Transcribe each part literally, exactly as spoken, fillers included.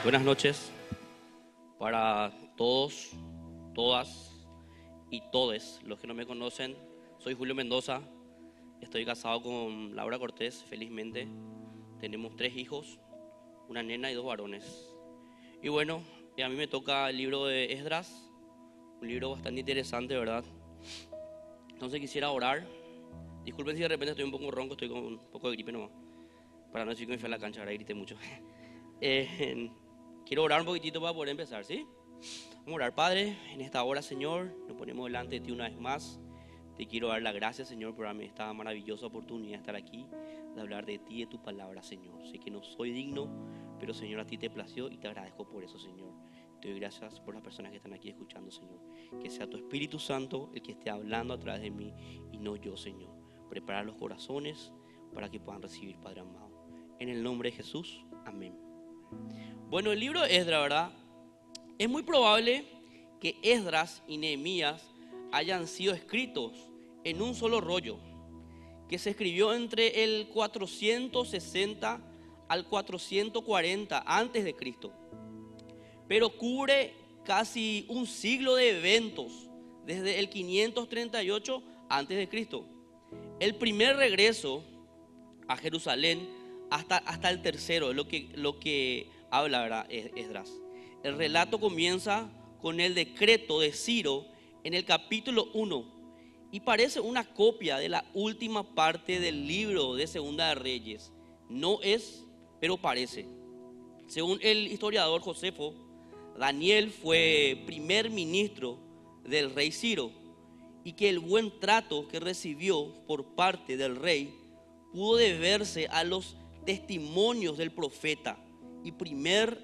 Buenas noches para todos, todas y todes los que no me conocen. Soy Julio Mendoza, estoy casado con Laura Cortés, felizmente. Tenemos tres hijos, una nena y dos varones. Y bueno, a mí me toca el libro de Esdras, un libro bastante interesante, ¿verdad? Entonces quisiera orar. Disculpen si de repente estoy un poco ronco, estoy con un poco de gripe nomás, para no decir que me fui a la cancha, ahora grité mucho. eh, Quiero orar un poquitito para poder empezar, ¿sí? Vamos a orar. Padre, en esta hora, Señor, nos ponemos delante de ti una vez más. Te quiero dar las gracias, Señor, por darme esta maravillosa oportunidad de estar aquí, de hablar de ti y de tu palabra, Señor. Sé que no soy digno, pero, Señor, a ti te plació y te agradezco por eso, Señor. Te doy gracias por las personas que están aquí escuchando, Señor. Que sea tu Espíritu Santo el que esté hablando a través de mí y no yo, Señor. Prepara los corazones para que puedan recibir, Padre amado. En el nombre de Jesús, amén. Bueno, el libro de Esdras, ¿verdad? Es muy probable que Esdras y Nehemías hayan sido escritos en un solo rollo, que se escribió entre el cuatrocientos sesenta al cuatrocientos cuarenta antes de Cristo, pero cubre casi un siglo de eventos desde el quinientos treinta y ocho antes de Cristo. El primer regreso a Jerusalén hasta, hasta el tercero es lo que, lo que habla, ¿verdad? Esdras. El relato comienza con el decreto de Ciro en el capítulo uno y parece una copia de la última parte del libro de Segunda de Reyes. No es, pero parece. Según el historiador Josefo, Daniel fue primer ministro del rey Ciro y que el buen trato que recibió por parte del rey pudo deberse a los testimonios del profeta y primer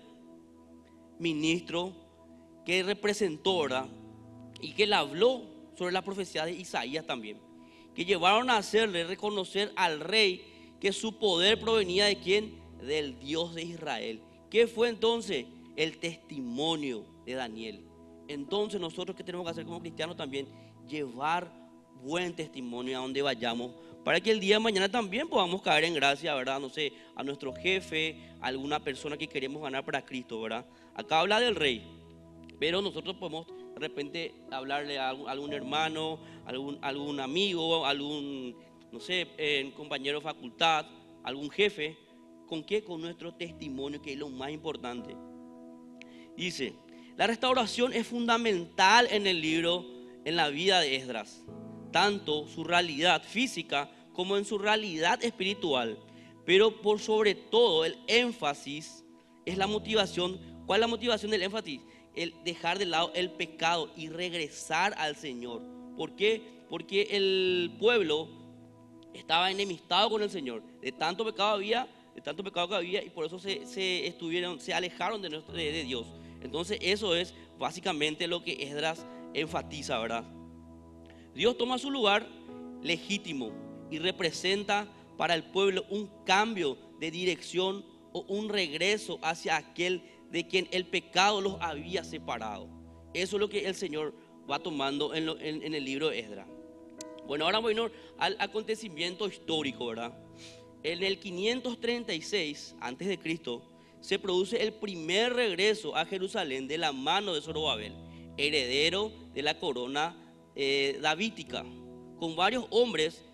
ministro que representó, ¿verdad? Y que le habló sobre la profecía de Isaías también, que llevaron a hacerle reconocer al rey que su poder provenía de quién, del Dios de Israel. ¿Qué fue entonces? El testimonio de Daniel. Entonces nosotros, ¿qué tenemos que hacer como cristianos también? Llevar buen testimonio a donde vayamos, para que el día de mañana también podamos caer en gracia, ¿verdad? No sé, a nuestro jefe, a alguna persona que queremos ganar para Cristo, ¿verdad? Acá habla del rey, pero nosotros podemos de repente hablarle a algún, algún hermano, algún, algún amigo, algún, no sé, eh, compañero de facultad, algún jefe. ¿Con qué? Con nuestro testimonio, que es lo más importante. Dice, la restauración es fundamental en el libro, en la vida de Esdras, tanto su realidad física como en su realidad espiritual, pero por sobre todo el énfasis es la motivación. ¿Cuál es la motivación del énfasis? El dejar de lado el pecado y regresar al Señor. ¿Por qué? Porque el pueblo estaba enemistado con el Señor, de tanto pecado había, de tanto pecado que había, y por eso se, se estuvieron, se alejaron de, nuestro, de, de Dios. Entonces eso es básicamente lo que Esdras enfatiza, ¿verdad? Dios toma su lugar legítimo y representa para el pueblo un cambio de dirección o un regreso hacia aquel de quien el pecado los había separado. Eso es lo que el Señor va tomando en, lo, en, en el libro de Esdras. Bueno, ahora voy al acontecimiento histórico, ¿verdad? En el quinientos treinta y seis antes de Cristo se produce el primer regreso a Jerusalén de la mano de Zorobabel, heredero de la corona eh, davídica, con varios hombres,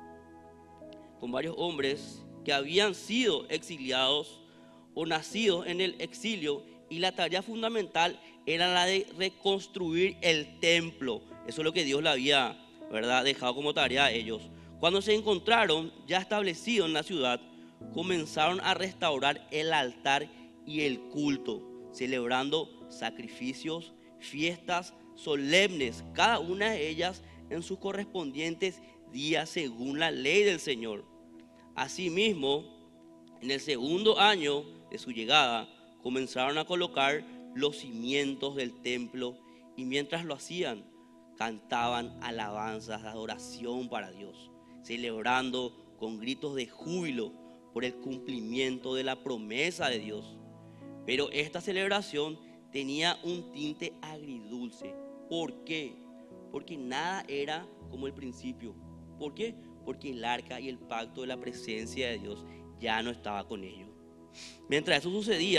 con varios hombres que habían sido exiliados o nacidos en el exilio, y la tarea fundamental era la de reconstruir el templo. Eso es lo que Dios le había, ¿verdad?, dejado como tarea a ellos. Cuando se encontraron ya establecidos en la ciudad, comenzaron a restaurar el altar y el culto, celebrando sacrificios, fiestas solemnes, cada una de ellas en sus correspondientes días según la ley del Señor. Asimismo, en el segundo año de su llegada, comenzaron a colocar los cimientos del templo, y mientras lo hacían, cantaban alabanzas de adoración para Dios, celebrando con gritos de júbilo por el cumplimiento de la promesa de Dios. Pero esta celebración tenía un tinte agridulce. ¿Por qué? Porque nada era como el principio. ¿Por qué? Porque el arca y el pacto de la presencia de Dios ya no estaba con ellos. Mientras eso sucedía,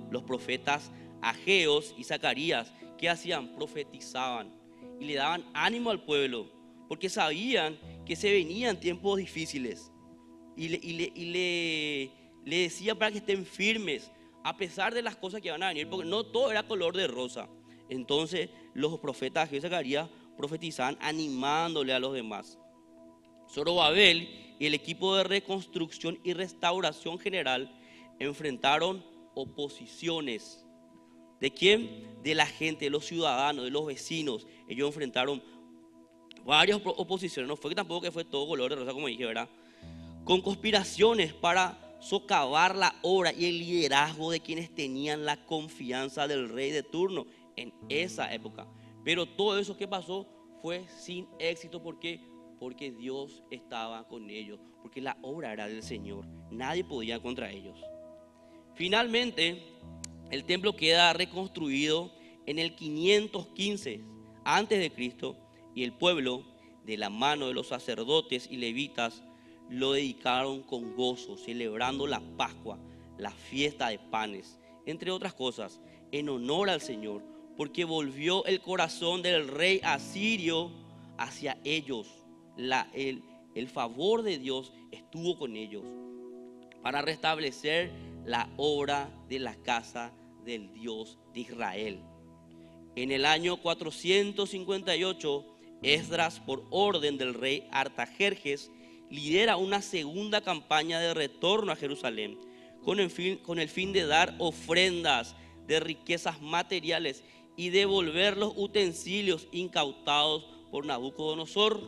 los profetas Ageos y Zacarías, ¿qué hacían? Profetizaban y le daban ánimo al pueblo, porque sabían que se venían tiempos difíciles. Y le, y le, y le, le decía para que estén firmes, a pesar de las cosas que van a venir, porque no todo era color de rosa. Entonces los profetas Ageos y Zacarías profetizaban animándole a los demás. Zorobabel y el equipo de reconstrucción y restauración general enfrentaron oposiciones. ¿De quién? De la gente, de los ciudadanos, de los vecinos. Ellos enfrentaron varias oposiciones. No fue que tampoco que fue todo color de rosa, como dije, ¿verdad? Con conspiraciones para socavar la obra y el liderazgo de quienes tenían la confianza del rey de turno en esa época. Pero todo eso que pasó fue sin éxito. ¿Por qué? Porque Dios estaba con ellos, porque la obra era del Señor. Nadie podía contra ellos. Finalmente, el templo queda reconstruido en el quinientos quince antes de Cristo, y el pueblo, de la mano de los sacerdotes y levitas, lo dedicaron con gozo, celebrando la Pascua, la fiesta de panes, entre otras cosas, en honor al Señor, porque volvió el corazón del rey asirio hacia ellos. La, el, el favor de Dios estuvo con ellos para restablecer la obra de la casa del Dios de Israel. En el año cuatrocientos cincuenta y ocho, Esdras, por orden del rey Artajerjes, lidera una segunda campaña de retorno a Jerusalén con el fin, con el fin de dar ofrendas de riquezas materiales y devolver los utensilios incautados por Nabucodonosor,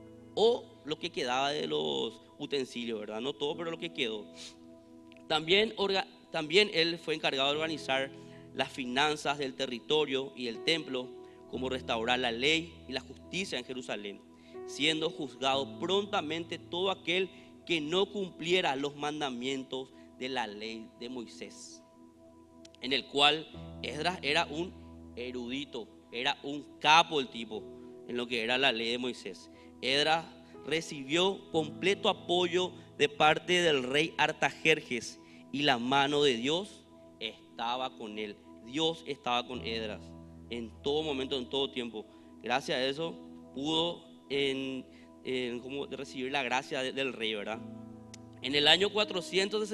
o lo que quedaba de los utensilios, ¿verdad? No todo, pero lo que quedó. También, orga, también él fue encargado de organizar las finanzas del territorio y el templo, como restaurar la ley y la justicia en Jerusalén, siendo juzgado prontamente todo aquel que no cumpliera los mandamientos de la ley de Moisés, en el cual Esdras era un erudito, era un capo el tipo en lo que era la ley de Moisés. Esdras recibió completo apoyo de parte del rey Artajerjes y la mano de Dios estaba con él. Dios estaba con Esdras en todo momento, en todo tiempo. Gracias a eso pudo en, en, como recibir la gracia de, del rey, ¿verdad? En el año cuatrocientos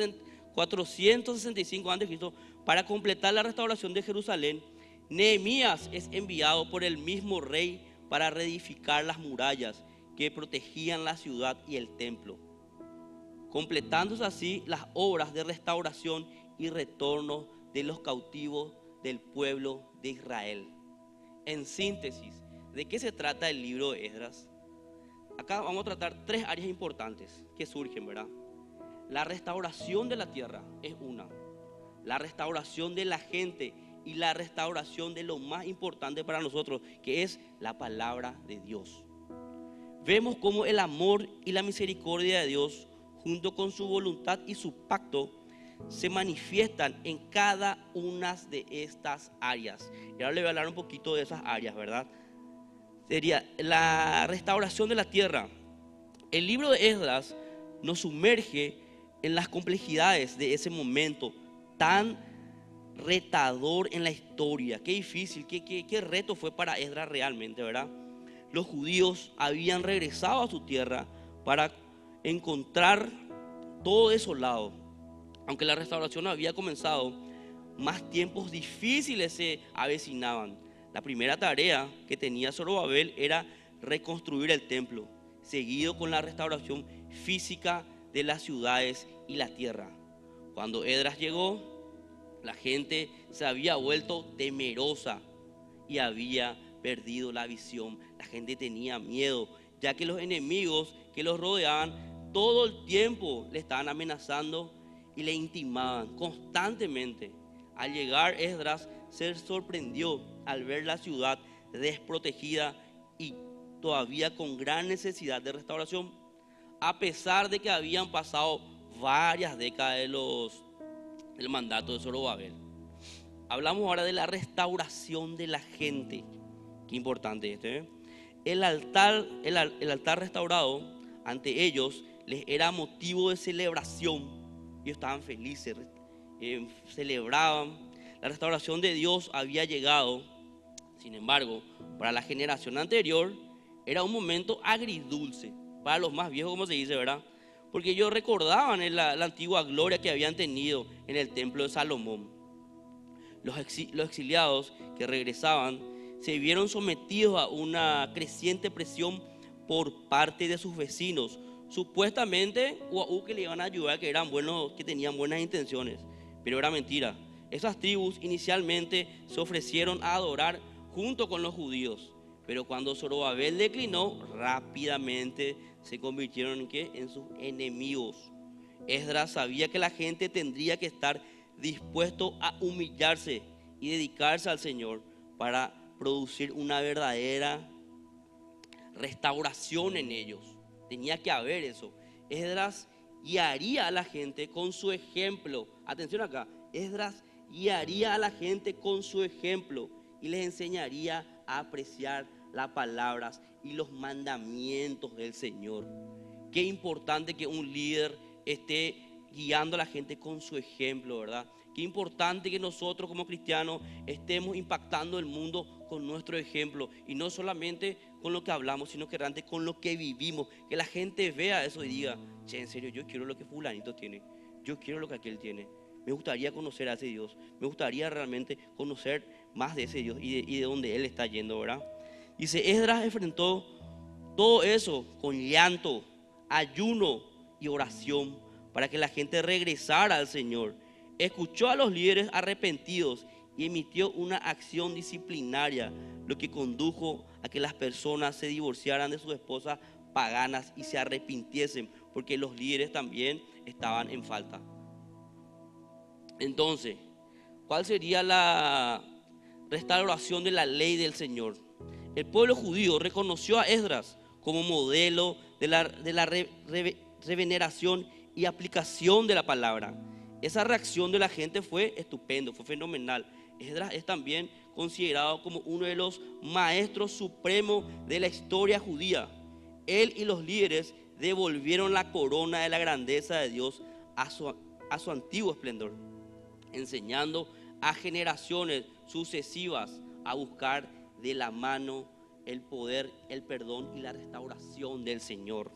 sesenta y cinco antes de Cristo, para completar la restauración de Jerusalén, Nehemías es enviado por el mismo rey para reedificar las murallas que protegían la ciudad y el templo, completándose así las obras de restauración y retorno de los cautivos del pueblo de Israel. En síntesis, ¿de qué se trata el libro de Esdras? Acá vamos a tratar tres áreas importantes que surgen, ¿verdad? La restauración de la tierra es una, la restauración de la gente y la restauración de lo más importante para nosotros, que es la palabra de Dios. Vemos cómo el amor y la misericordia de Dios, junto con su voluntad y su pacto, se manifiestan en cada una de estas áreas. Y ahora le voy a hablar un poquito de esas áreas, ¿verdad? Sería la restauración de la tierra. El libro de Esdras nos sumerge en las complejidades de ese momento tan retador en la historia. Qué difícil, qué, qué, qué reto fue para Esdras realmente, ¿verdad? Los judíos habían regresado a su tierra para encontrar todo desolado. Aunque la restauración había comenzado, más tiempos difíciles se avecinaban. La primera tarea que tenía Zorobabel era reconstruir el templo, seguido con la restauración física de las ciudades y la tierra. Cuando Esdras llegó, la gente se había vuelto temerosa y había perdido la visión. La gente tenía miedo, ya que los enemigos que los rodeaban todo el tiempo le estaban amenazando y le intimaban constantemente. Al llegar, Esdras se sorprendió al ver la ciudad desprotegida y todavía con gran necesidad de restauración, a pesar de que habían pasado varias décadas de los, del mandato de Zorobabel. Hablamos ahora de la restauración de la gente. Qué importante esto, ¿eh? El altar, el, el altar restaurado ante ellos les era motivo de celebración. Ellos estaban felices, eh, celebraban La restauración de Dios había llegado. Sin embargo, para la generación anterior era un momento agridulce. Para los más viejos, como se dice, ¿verdad? Porque ellos recordaban la, la antigua gloria que habían tenido en el templo de Salomón. Los, exi, los exiliados que regresaban se vieron sometidos a una creciente presión por parte de sus vecinos, supuestamente uau, que le iban a ayudar, que eran buenos, que tenían buenas intenciones, pero era mentira. Esas tribus inicialmente se ofrecieron a adorar junto con los judíos, pero cuando Zorobabel declinó, rápidamente se convirtieron en, ¿qué? en sus enemigos. Esdras sabía que la gente tendría que estar dispuesto a humillarse y dedicarse al Señor para producir una verdadera restauración en ellos. Tenía que haber eso. Esdras guiaría a la gente con su ejemplo. Atención acá, Esdras guiaría a la gente con su ejemplo y les enseñaría a apreciar las palabras y los mandamientos del Señor. Qué importante que un líder esté guiando a la gente con su ejemplo, ¿verdad? Qué importante que nosotros como cristianos estemos impactando el mundo con nuestro ejemplo, y no solamente con lo que hablamos, sino que realmente con lo que vivimos. Que la gente vea eso y diga, che, en serio, yo quiero lo que fulanito tiene, yo quiero lo que aquel tiene. Me gustaría conocer a ese Dios, me gustaría realmente conocer más de ese Dios y de, y de dónde Él está yendo, ¿verdad? Dice, Esdras enfrentó todo eso con llanto, ayuno y oración para que la gente regresara al Señor. Escuchó a los líderes arrepentidos y emitió una acción disciplinaria, lo que condujo a que las personas se divorciaran de sus esposas paganas y se arrepintiesen, porque los líderes también estaban en falta. Entonces, ¿cuál sería la restauración de la ley del Señor? El pueblo judío reconoció a Esdras como modelo de la, de la re, re, reveneración y aplicación de la palabra. Esa reacción de la gente fue estupendo, fue fenomenal. Esdras es también considerado como uno de los maestros supremos de la historia judía. Él y los líderes devolvieron la corona de la grandeza de Dios a su, a su antiguo esplendor, enseñando a generaciones sucesivas a buscar de la mano el poder, el perdón y la restauración del Señor.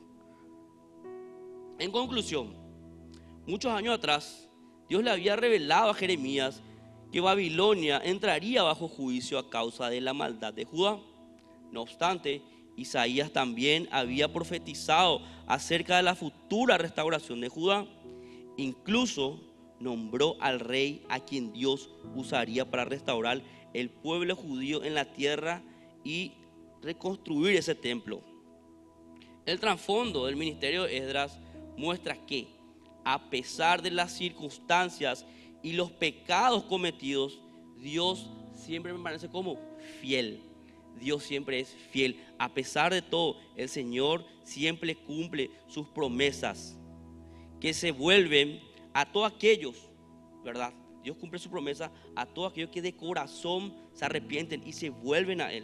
En conclusión, muchos años atrás, Dios le había revelado a Jeremías que Babilonia entraría bajo juicio a causa de la maldad de Judá. No obstante, Isaías también había profetizado acerca de la futura restauración de Judá. Incluso nombró al rey a quien Dios usaría para restaurar el pueblo judío en la tierra y reconstruir ese templo. El trasfondo del ministerio de Esdras muestra que, a pesar de las circunstancias y los pecados cometidos, Dios siempre permanece como fiel. Dios siempre es fiel. A pesar de todo, el Señor siempre cumple sus promesas, que se vuelven a todos aquellos, ¿verdad? Dios cumple su promesa a todos aquellos que de corazón se arrepienten y se vuelven a Él.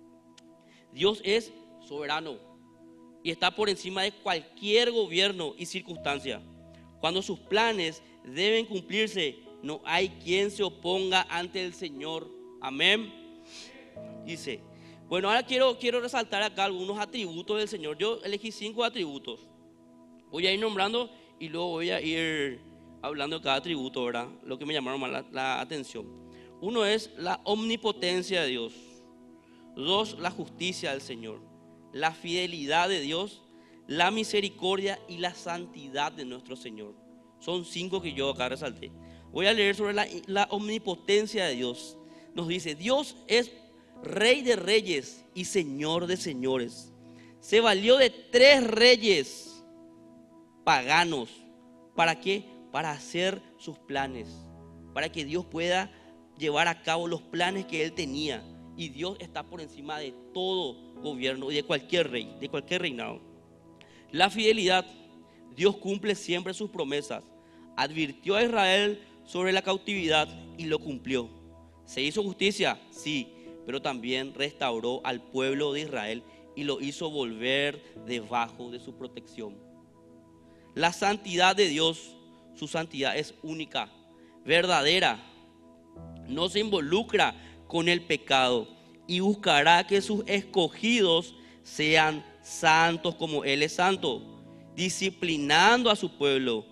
Dios es soberano y está por encima de cualquier gobierno y circunstancia. Cuando sus planes deben cumplirse, no hay quien se oponga ante el Señor. Amén. Dice, bueno, ahora quiero, quiero resaltar acá algunos atributos del Señor. Yo elegí cinco atributos. Voy a ir nombrando y luego voy a ir hablando de cada atributo, ¿verdad? Lo que me llamaron más la, la atención. Uno es la omnipotencia de Dios. Dos, la justicia del Señor. La fidelidad de Dios, la misericordia y la santidad de nuestro Señor. Son cinco que yo acá resalté. Voy a leer sobre la, la omnipotencia de Dios. Nos dice, Dios es Rey de reyes y Señor de señores. Se valió de tres reyes paganos. ¿Para qué? Para hacer sus planes. Para que Dios pueda llevar a cabo los planes que Él tenía. Y Dios está por encima de todo gobierno y de cualquier rey, de cualquier reinado. La fidelidad. Dios cumple siempre sus promesas. Advirtió a Israel sobre la cautividad y lo cumplió. ¿Se hizo justicia? Sí, pero también restauró al pueblo de Israel y lo hizo volver debajo de su protección. La santidad de Dios, su santidad es única, verdadera. no se involucra con el pecado y buscará que sus escogidos sean santos como Él es santo, disciplinando a su pueblo,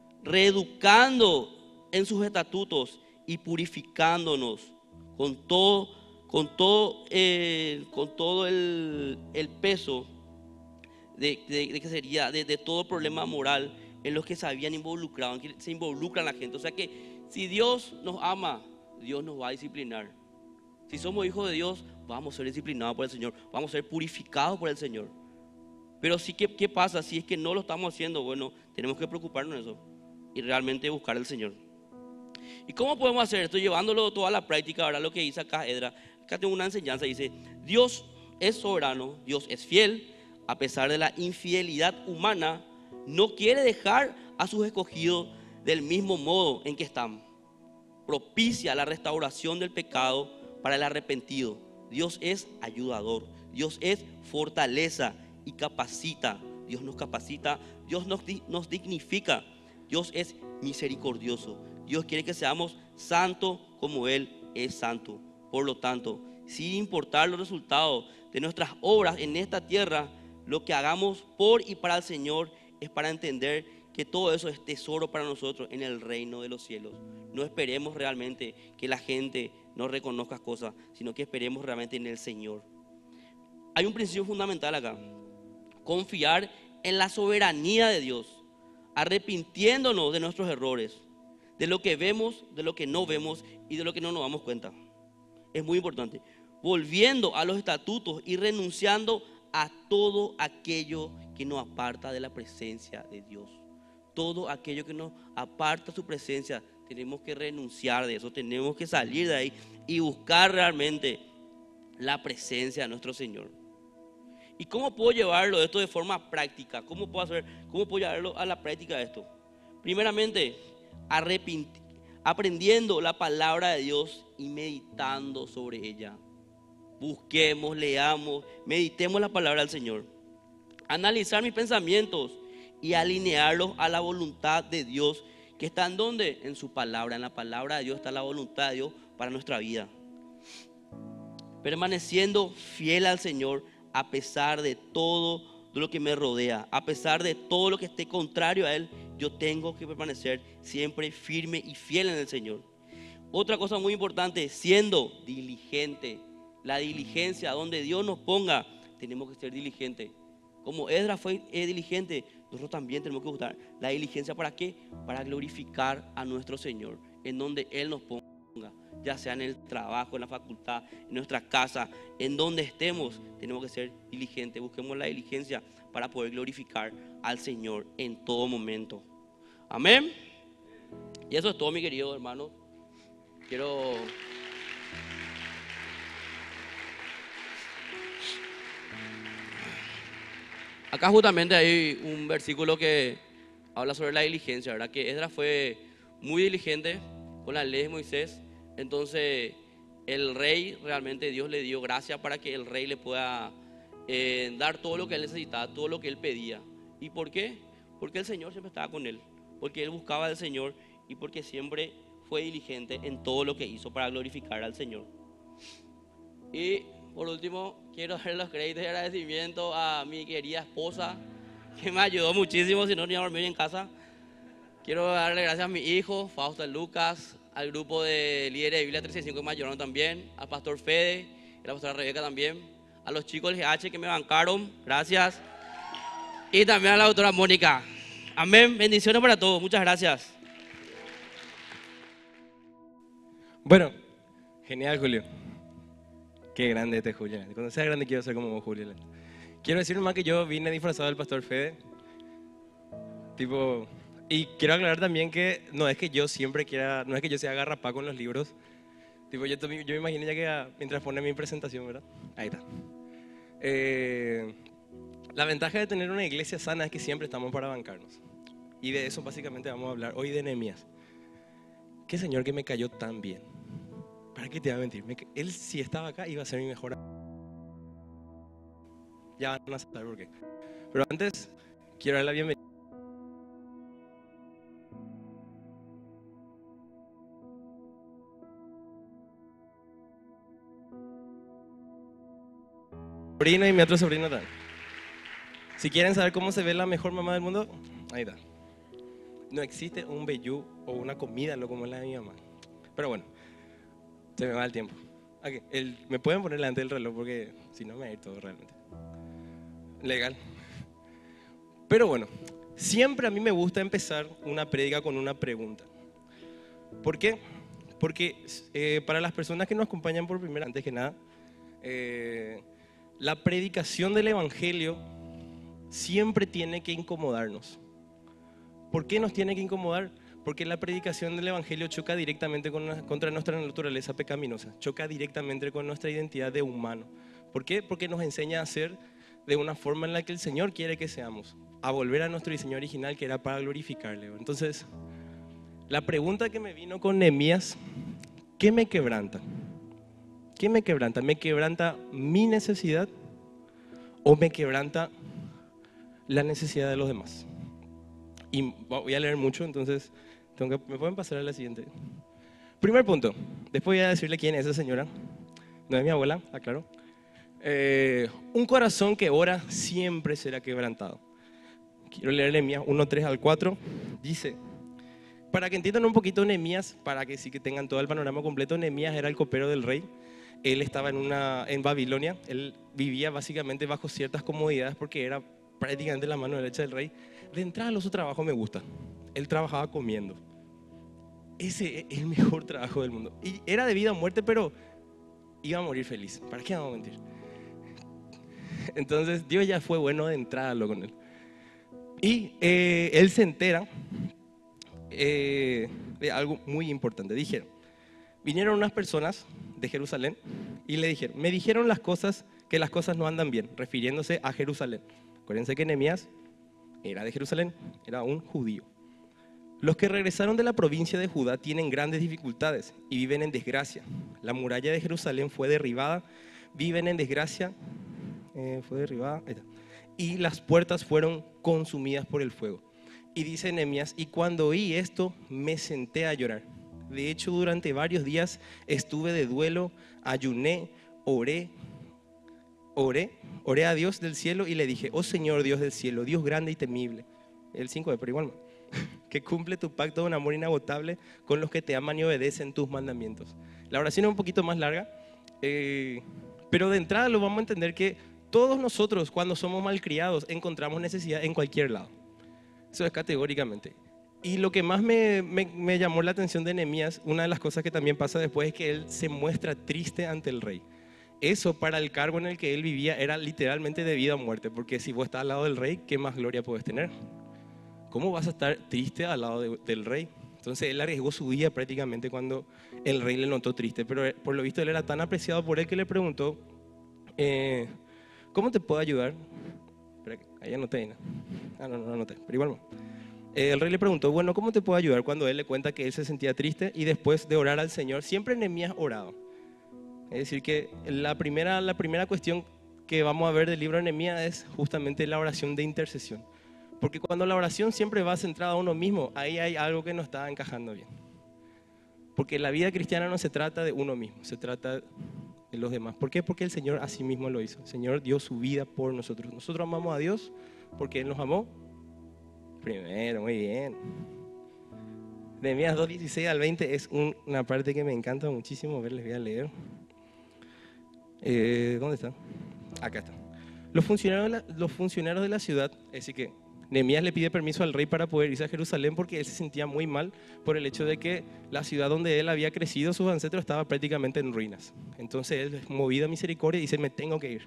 reeducando en sus estatutos y purificándonos con todo, con todo, eh, con todo el, el peso de, de, de que sería de, de todo problema moral en los que se habían involucrado, en que se involucra la gente. O sea que si Dios nos ama, Dios nos va a disciplinar. Si somos hijos de Dios, vamos a ser disciplinados por el Señor, vamos a ser purificados por el Señor. Pero sí, ¿qué, qué pasa? Si es que no lo estamos haciendo, bueno, tenemos que preocuparnos de eso y realmente buscar al Señor. ¿Y cómo podemos hacer esto? Llevándolo toda a la práctica. Ahora lo que dice acá Edra, acá tengo una enseñanza, dice: Dios es soberano, Dios es fiel, a pesar de la infidelidad humana, no quiere dejar a sus escogidos del mismo modo en que están. Propicia la restauración del pecado para el arrepentido. Dios es ayudador, Dios es fortaleza y capacita. Dios nos capacita, Dios nos, nos dignifica, Dios es misericordioso. Dios quiere que seamos santos como Él es santo. Por lo tanto, sin importar los resultados de nuestras obras en esta tierra, lo que hagamos por y para el Señor es para entender que todo eso es tesoro para nosotros en el reino de los cielos. No esperemos realmente que la gente nos reconozca cosas, sino que esperemos realmente en el Señor. Hay un principio fundamental acá: confiar en la soberanía de Dios, arrepintiéndonos de nuestros errores, de lo que vemos, de lo que no vemos y de lo que no nos damos cuenta. Es muy importante. Volviendo a los estatutos y renunciando a todo aquello que nos aparta de la presencia de Dios. Todo aquello que nos aparta de su presencia, tenemos que renunciar de eso, tenemos que salir de ahí y buscar realmente la presencia de nuestro Señor. ¿Y cómo puedo llevarlo esto de forma práctica? ¿Cómo puedo hacer? ¿Cómo puedo llevarlo a la práctica esto? Primeramente, aprendiendo la palabra de Dios y meditando sobre ella. Busquemos, leamos, meditemos la palabra del Señor. Analizar mis pensamientos y alinearlos a la voluntad de Dios, que está en donde, en su palabra. En la palabra de Dios está la voluntad de Dios para nuestra vida. Permaneciendo fiel al Señor a pesar de todo lo que me rodea, a pesar de todo lo que esté contrario a Él, yo tengo que permanecer siempre firme y fiel en el Señor. Otra cosa muy importante, siendo diligente. La diligencia, donde Dios nos ponga, tenemos que ser diligentes. Como Esdras fue eh, diligente, nosotros también tenemos que buscar la diligencia. ¿Para qué? Para glorificar a nuestro Señor, en donde Él nos ponga, ya sea en el trabajo, en la facultad, en nuestra casa, en donde estemos, tenemos que ser diligentes. Busquemos la diligencia para poder glorificar al Señor en todo momento. Amén. Y eso es todo, mi querido hermano. Quiero... Acá justamente hay un versículo que habla sobre la diligencia, ¿verdad? Que Esdras fue muy diligente con la ley de Moisés. Entonces el rey, realmente Dios le dio gracia para que el rey le pueda eh, dar todo lo que él necesitaba, todo lo que él pedía. ¿Y por qué? Porque el Señor siempre estaba con él, porque él buscaba al Señor y porque siempre fue diligente en todo lo que hizo para glorificar al Señor. Y por último, quiero dar los créditos y agradecimiento a mi querida esposa, que me ayudó muchísimo, si no, ni a dormir en casa. Quiero darle gracias a mi hijo, Fausto Lucas, al grupo de líderes de Biblia trescientos sesenta y cinco que me ayudaron también, al pastor Fede, a la pastora Rebeca también, a los chicos del G H que me bancaron, gracias. Y también a la doctora Mónica. Amén, bendiciones para todos, muchas gracias. Bueno, genial, Julio. Qué grande este Julio. Cuando sea grande quiero ser como vos, Julio. Quiero decir nomás que yo vine disfrazado del pastor Fede. Tipo, y quiero aclarar también que no es que yo siempre quiera, no es que yo sea garrapá con los libros. Tipo, yo, yo me imagino ya que a, mientras pone mi presentación, ¿verdad? Ahí está. Eh, la ventaja de tener una iglesia sana es que siempre estamos para bancarnos. Y de eso básicamente vamos a hablar hoy, de Nehemías. Qué señor que me cayó tan bien. ¿Para qué te voy a mentir? Me, él si estaba acá iba a ser mi mejor. Ya van a saber por qué. Pero antes quiero dar la bienvenida. sobrino y mi otro sobrino también. Si quieren saber cómo se ve la mejor mamá del mundo, ahí está. No existe un vellú o una comida lo como es la de mi mamá. Pero bueno, se me va el tiempo. Okay, el, me pueden poner delante del reloj porque si no me va a ir todo realmente. Legal. Pero bueno, siempre a mí me gusta empezar una prédica con una pregunta. ¿Por qué? Porque eh, para las personas que nos acompañan por primera vez, antes que nada, eh, la predicación del Evangelio siempre tiene que incomodarnos. ¿Por qué nos tiene que incomodar? Porque la predicación del Evangelio choca directamente con, contra nuestra naturaleza pecaminosa, choca directamente con nuestra identidad de humano. ¿Por qué? Porque nos enseña a ser de una forma en la que el Señor quiere que seamos, a volver a nuestro diseño original que era para glorificarle. Entonces, la pregunta que me vino con Nehemías, ¿qué me quebranta? ¿Qué me quebranta? ¿Me quebranta mi necesidad o me quebranta la necesidad de los demás? Y voy a leer mucho, entonces tengo que, me pueden pasar a la siguiente. Primer punto, después voy a decirle quién es esa señora. No es mi abuela, aclaro. Eh, un corazón que ora siempre será quebrantado. Quiero leer Nehemías uno, tres al cuatro. Dice, para que entiendan un poquito Nehemías, para que sí que tengan todo el panorama completo, Nehemías era el copero del rey. Él estaba en, una, en Babilonia, él vivía básicamente bajo ciertas comodidades porque era prácticamente la mano derecha del rey. De entrada, su trabajo me gusta. Él trabajaba comiendo. Ese es el mejor trabajo del mundo. Y era de vida o muerte, pero iba a morir feliz. ¿Para qué vamos a mentir? Entonces, Dios ya fue bueno de entrada lo con él. Y eh, él se entera eh, de algo muy importante. Dijeron, vinieron unas personas de Jerusalén y le dijeron, me dijeron las cosas, que las cosas no andan bien, refiriéndose a Jerusalén. Acuérdense que Nehemías era de Jerusalén, era un judío. Los que regresaron de la provincia de Judá tienen grandes dificultades y viven en desgracia. La muralla de Jerusalén fue derribada, viven en desgracia, eh, fue derribada, ahí está, y las puertas fueron consumidas por el fuego. Y dice Nehemías, y cuando oí esto, me senté a llorar. De hecho, durante varios días estuve de duelo, ayuné, oré, oré, oré a Dios del cielo y le dije, oh Señor Dios del cielo, Dios grande y temible, el cinco de, pero igual, que cumple tu pacto de un amor inagotable con los que te aman y obedecen tus mandamientos. La oración es un poquito más larga, eh, pero de entrada lo vamos a entender que todos nosotros cuando somos malcriados encontramos necesidad en cualquier lado. Eso es categóricamente. Y lo que más me, me, me llamó la atención de Nehemías, una de las cosas que también pasa después es que él se muestra triste ante el rey. Eso para el cargo en el que él vivía era literalmente de vida o muerte, porque si vos estás al lado del rey, ¿qué más gloria puedes tener? ¿Cómo vas a estar triste al lado de, del rey? Entonces él arriesgó su vida prácticamente cuando el rey le notó triste, pero por lo visto él era tan apreciado por él que le preguntó, eh, ¿cómo te puedo ayudar? Espera, ahí anoté, ¿no? Ah, no, no, no anoté, pero igual no. Eh, el rey le preguntó, bueno, ¿cómo te puedo ayudar? Cuando él le cuenta que él se sentía triste y después de orar al Señor, siempre Nehemías oraba. Es decir, que la primera, la primera cuestión que vamos a ver del libro de Nehemías es justamente la oración de intercesión. Porque cuando la oración siempre va centrada a uno mismo, ahí hay algo que no está encajando bien. Porque la vida cristiana no se trata de uno mismo, se trata de los demás. ¿Por qué? Porque el Señor así mismo lo hizo. El Señor dio su vida por nosotros. Nosotros amamos a Dios porque Él nos amó primero. Muy bien. Nehemías dos, dieciséis al veinte es un, una parte que me encanta muchísimo. A ver, les voy a leer. Eh, ¿Dónde está? Acá está. Los funcionarios, de la, los funcionarios de la ciudad, es decir que Nehemías le pide permiso al rey para poder irse a Jerusalén porque él se sentía muy mal por el hecho de que la ciudad donde él había crecido, sus ancestros, estaba prácticamente en ruinas. Entonces él, movido a misericordia, dice, me tengo que ir.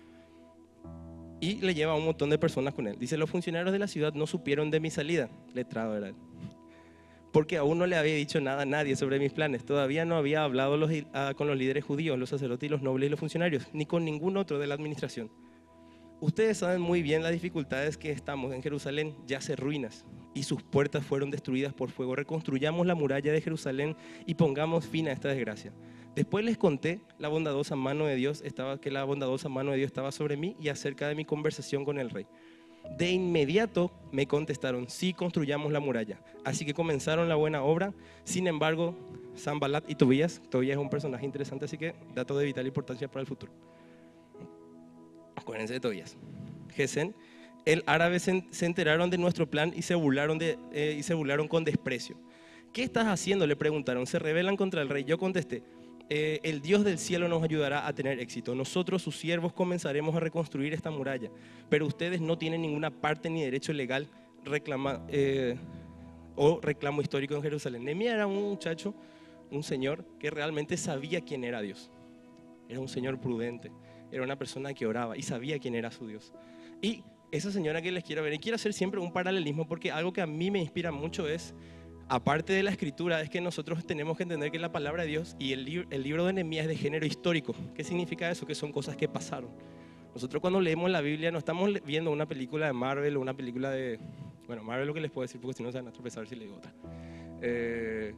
Y le lleva a un montón de personas con él. Dice, los funcionarios de la ciudad no supieron de mi salida, letrado era él, porque aún no le había dicho nada a nadie sobre mis planes. Todavía no había hablado los, uh, con los líderes judíos, los sacerdotes y los nobles y los funcionarios, ni con ningún otro de la administración. Ustedes saben muy bien las dificultades que estamos en Jerusalén, yace ruinas y sus puertas fueron destruidas por fuego. Reconstruyamos la muralla de Jerusalén y pongamos fin a esta desgracia. Después les conté la bondadosa mano de Dios estaba, que la bondadosa mano de Dios estaba sobre mí y acerca de mi conversación con el rey. De inmediato me contestaron, sí, construyamos la muralla. Así que comenzaron la buena obra. Sin embargo, Sanbalat y Tobías, Tobías es un personaje interesante, así que dato de vital importancia para el futuro. Acuérdense de Tobías. Gesén, el árabe se, se enteraron de nuestro plan y se burlaron, de, eh, y se burlaron con desprecio. ¿Qué estás haciendo?, le preguntaron. Se rebelan contra el rey. Yo contesté, eh, el Dios del cielo nos ayudará a tener éxito. Nosotros, sus siervos, comenzaremos a reconstruir esta muralla, pero ustedes no tienen ninguna parte ni derecho legal reclama, eh, o reclamo histórico en Jerusalén. Nehemías era un muchacho, un señor que realmente sabía quién era Dios. Era un señor prudente, era una persona que oraba y sabía quién era su Dios. Y esa señora que les quiero ver, y quiero hacer siempre un paralelismo, porque algo que a mí me inspira mucho es, aparte de la escritura, es que nosotros tenemos que entender que la palabra de Dios y el, libro, el libro de Nehemías es de género histórico. ¿Qué significa eso? Que son cosas que pasaron. Nosotros cuando leemos la Biblia no estamos viendo una película de Marvel o una película de... Bueno, Marvel es lo que les puedo decir, porque si no se van a tropezar si le digo otra. Eh,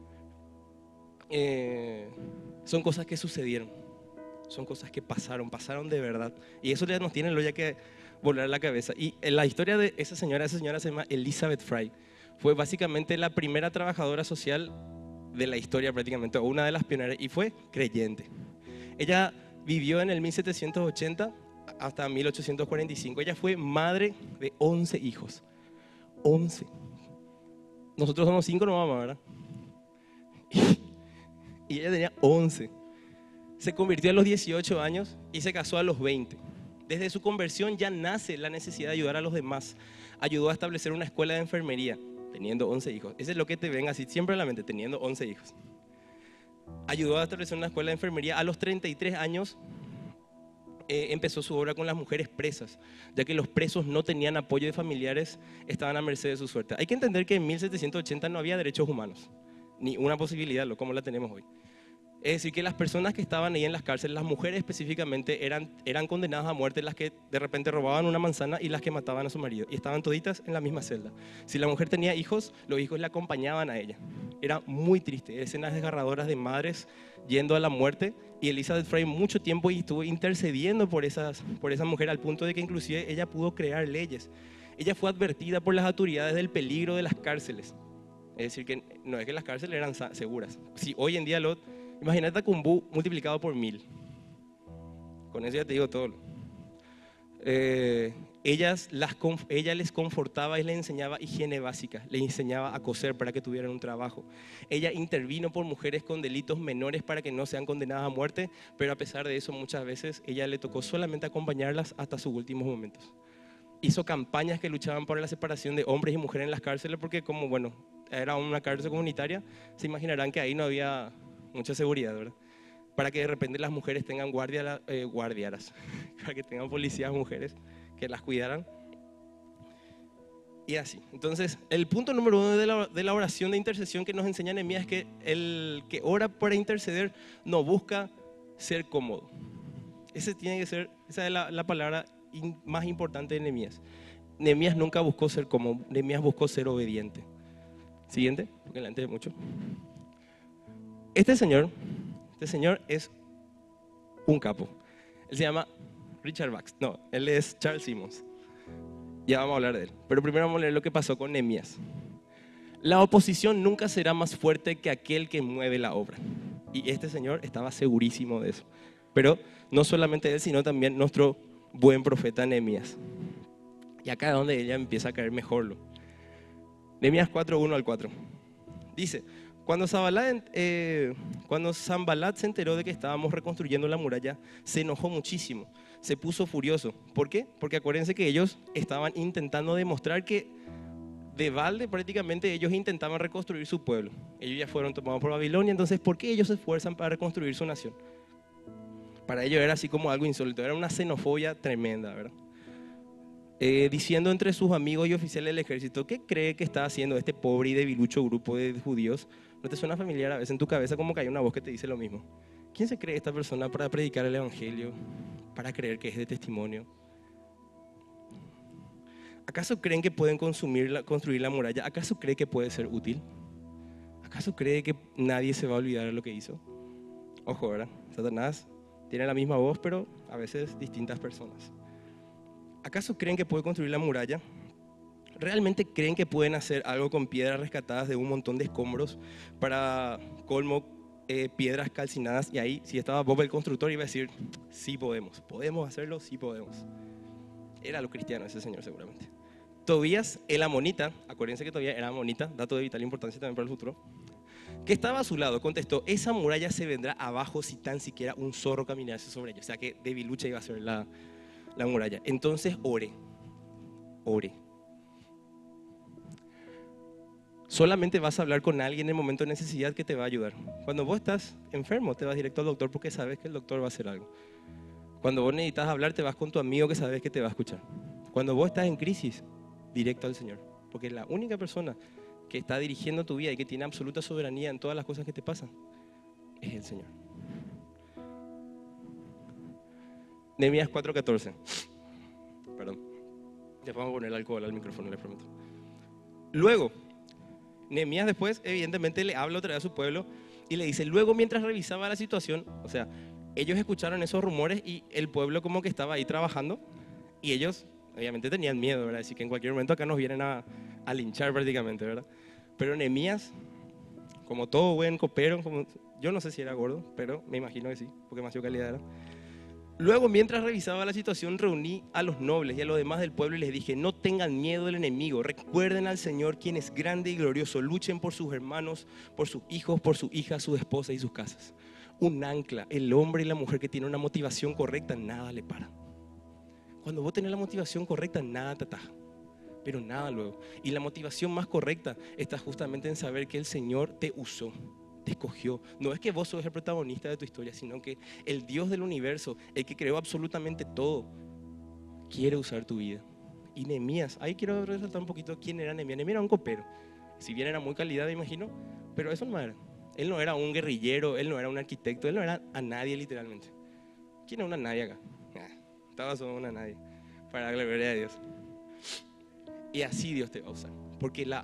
eh, son cosas que sucedieron, son cosas que pasaron, pasaron de verdad. Y eso ya nos tiene lo ya que volar la cabeza. Y en la historia de esa señora, esa señora se llama Elizabeth Fry. Fue básicamente la primera trabajadora social de la historia prácticamente, o una de las pioneras, y fue creyente. Ella vivió en el mil setecientos ochenta hasta mil ochocientos cuarenta y cinco. Ella fue madre de once hijos. once. Nosotros somos cinco nomás, ¿verdad? Y ella tenía once. Se convirtió a los dieciocho años y se casó a los veinte. Desde su conversión ya nace la necesidad de ayudar a los demás. Ayudó a establecer una escuela de enfermería, teniendo once hijos. Eso es lo que te ven así siempre a la mente, teniendo once hijos. Ayudó a establecer una escuela de enfermería. A los treinta y tres años eh, empezó su obra con las mujeres presas, ya que los presos no tenían apoyo de familiares, estaban a merced de su suerte. Hay que entender que en mil setecientos ochenta no había derechos humanos, ni una posibilidad como la tenemos hoy. Es decir, que las personas que estaban ahí en las cárceles, las mujeres específicamente, eran, eran condenadas a muerte, las que de repente robaban una manzana y las que mataban a su marido. Y estaban toditas en la misma celda. Si la mujer tenía hijos, los hijos le acompañaban a ella. Era muy triste, escenas desgarradoras de madres yendo a la muerte. Y Elizabeth Fry mucho tiempo estuvo intercediendo por, esas, por esa mujer, al punto de que inclusive ella pudo crear leyes. Ella fue advertida por las autoridades del peligro de las cárceles. Es decir, que no es que las cárceles eran seguras. Si hoy en día lo... Imagínate a Kumbú multiplicado por mil. Con eso ya te digo todo. Eh, ellas las, ella les confortaba y les enseñaba higiene básica. Les enseñaba a coser para que tuvieran un trabajo. Ella intervino por mujeres con delitos menores para que no sean condenadas a muerte, pero a pesar de eso muchas veces ella le tocó solamente acompañarlas hasta sus últimos momentos. Hizo campañas que luchaban por la separación de hombres y mujeres en las cárceles, porque como bueno, era una cárcel comunitaria, se imaginarán que ahí no había mucha seguridad, ¿verdad? Para que de repente las mujeres tengan guardia, eh, guardiaras, para que tengan policías mujeres que las cuidaran. Y así. Entonces, el punto número uno de la, de la oración de intercesión que nos enseña Nehemías es que el que ora para interceder no busca ser cómodo. Ese tiene que ser, esa es la, la palabra in, más importante de Nehemías. Nehemías nunca buscó ser cómodo, Nehemías buscó ser obediente. Siguiente, porque le antes de mucho. Este señor, este señor es un capo. Él se llama Richard Bach. No, él es Charles Simmons. Ya vamos a hablar de él. Pero primero vamos a leer lo que pasó con Nehemías. La oposición nunca será más fuerte que aquel que mueve la obra. Y este señor estaba segurísimo de eso. Pero no solamente él, sino también nuestro buen profeta Nehemías. Y acá es donde ella empieza a caer mejor. Lo. Nehemías cuatro, uno al cuatro. Dice... Cuando Sanbalat, eh, cuando Sanbalat se enteró de que estábamos reconstruyendo la muralla, se enojó muchísimo, se puso furioso. ¿Por qué? Porque acuérdense que ellos estaban intentando demostrar que de balde prácticamente ellos intentaban reconstruir su pueblo. Ellos ya fueron tomados por Babilonia, entonces ¿por qué ellos se esfuerzan para reconstruir su nación? Para ellos era así como algo insólito, era una xenofobia tremenda, ¿verdad? Eh, diciendo entre sus amigos y oficiales del ejército, ¿qué cree que está haciendo este pobre y debilucho grupo de judíos? ¿No te suena familiar a veces en tu cabeza como que hay una voz que te dice lo mismo? ¿Quién se cree esta persona para predicar el evangelio, para creer que es de testimonio? ¿Acaso creen que pueden consumir la, construir la muralla? ¿Acaso cree que puede ser útil? ¿Acaso cree que nadie se va a olvidar de lo que hizo? Ojo, ¿verdad? Satanás tiene la misma voz, pero a veces distintas personas. ¿Acaso creen que puede construir la muralla? ¿Realmente creen que pueden hacer algo con piedras rescatadas de un montón de escombros para colmo eh, piedras calcinadas? Y ahí, si estaba Bob el constructor, iba a decir, sí podemos, podemos hacerlo, sí podemos. Era lo cristiano ese señor seguramente. Tobías, el amonita, acuérdense que Tobías era amonita, dato de vital importancia también para el futuro, que estaba a su lado, contestó, esa muralla se vendrá abajo si tan siquiera un zorro caminase sobre ella. O sea que debilucha iba a ser la, la muralla. Entonces ore, ore. Solamente vas a hablar con alguien en el momento de necesidad que te va a ayudar. Cuando vos estás enfermo, te vas directo al doctor porque sabes que el doctor va a hacer algo. Cuando vos necesitas hablar, te vas con tu amigo que sabes que te va a escuchar. Cuando vos estás en crisis, directo al Señor. Porque la única persona que está dirigiendo tu vida y que tiene absoluta soberanía en todas las cosas que te pasan es el Señor. Nehemías cuatro catorce. Perdón. Ya vamos a poner alcohol al micrófono, les prometo. Luego, Nehemías después, evidentemente, le habla otra vez a su pueblo y le dice, luego mientras revisaba la situación, o sea, ellos escucharon esos rumores y el pueblo como que estaba ahí trabajando y ellos, obviamente, tenían miedo, ¿verdad? Así que en cualquier momento acá nos vienen a, a linchar prácticamente, ¿verdad? Pero Nehemías, como todo buen copero, como, yo no sé si era gordo, pero me imagino que sí, porque demasiado calidad era. Luego, mientras revisaba la situación, reuní a los nobles y a los demás del pueblo y les dije, no tengan miedo del enemigo, recuerden al Señor, quien es grande y glorioso, luchen por sus hermanos, por sus hijos, por sus hijas, sus esposas y sus casas. Un ancla, el hombre y la mujer que tiene una motivación correcta, nada le para. Cuando vos tenés la motivación correcta, nada te ataja, pero nada luego. Y la motivación más correcta está justamente en saber que el Señor te usó, te escogió. No es que vos sos el protagonista de tu historia, sino que el Dios del universo, el que creó absolutamente todo, quiere usar tu vida. Y Nehemías, ahí quiero resaltar un poquito quién era Nehemías. Nehemías era un copero, si bien era muy calidad, me imagino, pero eso no era. Él no era un guerrillero, él no era un arquitecto, él no era a nadie literalmente. ¿Quién era una nadie acá? Estaba solo una nadie, para la gloria de Dios. Y así Dios te va a usar, porque la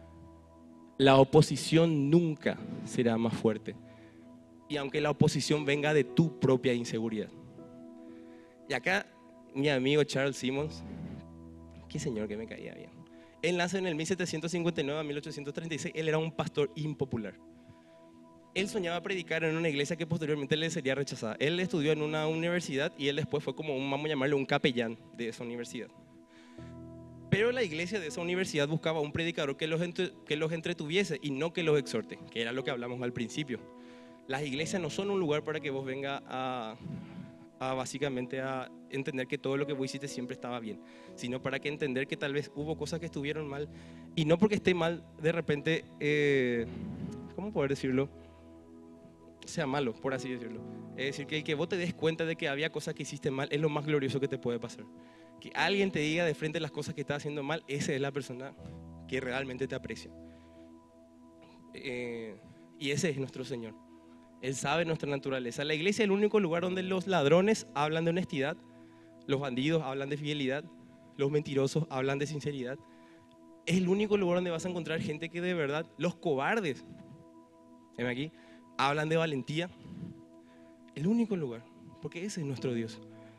La oposición nunca será más fuerte. Y aunque la oposición venga de tu propia inseguridad. Y acá mi amigo Charles Simmons, qué señor que me caía bien. Él nace en el mil setecientos cincuenta y nueve a mil ochocientos treinta y seis. Él era un pastor impopular. Él soñaba predicar en una iglesia que posteriormente le sería rechazada. Él estudió en una universidad y él después fue como, un, vamos a llamarle, un capellán de esa universidad. Pero la iglesia de esa universidad buscaba un predicador que los, entre, que los entretuviese y no que los exhorte, que era lo que hablamos al principio. Las iglesias no son un lugar para que vos venga a, a básicamente a entender que todo lo que vos hiciste siempre estaba bien, sino para que entender que tal vez hubo cosas que estuvieron mal, y no porque esté mal de repente, eh, ¿cómo poder decirlo? Sea malo, por así decirlo. Es decir, que el que vos te des cuenta de que había cosas que hiciste mal es lo más glorioso que te puede pasar. Que alguien te diga de frente las cosas que estás haciendo mal, esa es la persona que realmente te aprecia. Eh, y ese es nuestro Señor. Él sabe nuestra naturaleza. La iglesia es el único lugar donde los ladrones hablan de honestidad, los bandidos hablan de fidelidad, los mentirosos hablan de sinceridad. Es el único lugar donde vas a encontrar gente que de verdad, los cobardes, ven aquí, hablan de valentía. El único lugar, porque ese es nuestro Dios.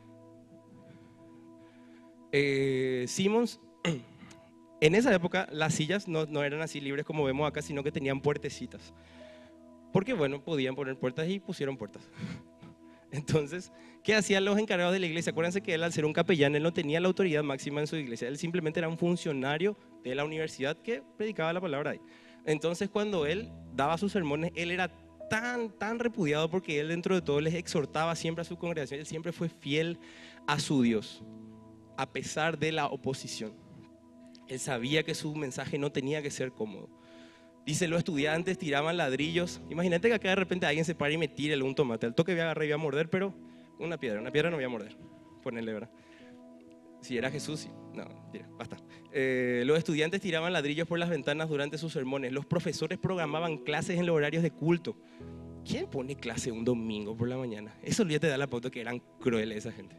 Eh, Simmons, en esa época las sillas no, no eran así libres como vemos acá, sino que tenían puertecitas. Porque bueno, podían poner puertas y pusieron puertas. Entonces, ¿qué hacían los encargados de la iglesia? Acuérdense que él, al ser un capellán, él no tenía la autoridad máxima en su iglesia. Él simplemente era un funcionario de la universidad que predicaba la palabra ahí. Entonces, cuando él daba sus sermones, él era tan, tan repudiado porque él dentro de todo les exhortaba siempre a su congregación. Él siempre fue fiel a su Dios, a pesar de la oposición. Él sabía que su mensaje no tenía que ser cómodo. Dice, los estudiantes tiraban ladrillos. Imagínate que acá de repente alguien se para y me tire un tomate. Al toque voy a agarrar y voy a morder, pero una piedra, una piedra no voy a morder. Ponele, ¿verdad? Si era Jesús, sí. No, mira, basta. Eh, los estudiantes tiraban ladrillos por las ventanas durante sus sermones. Los profesores programaban clases en los horarios de culto. ¿Quién pone clase un domingo por la mañana? Eso ya te da la pauta que eran crueles esa gente.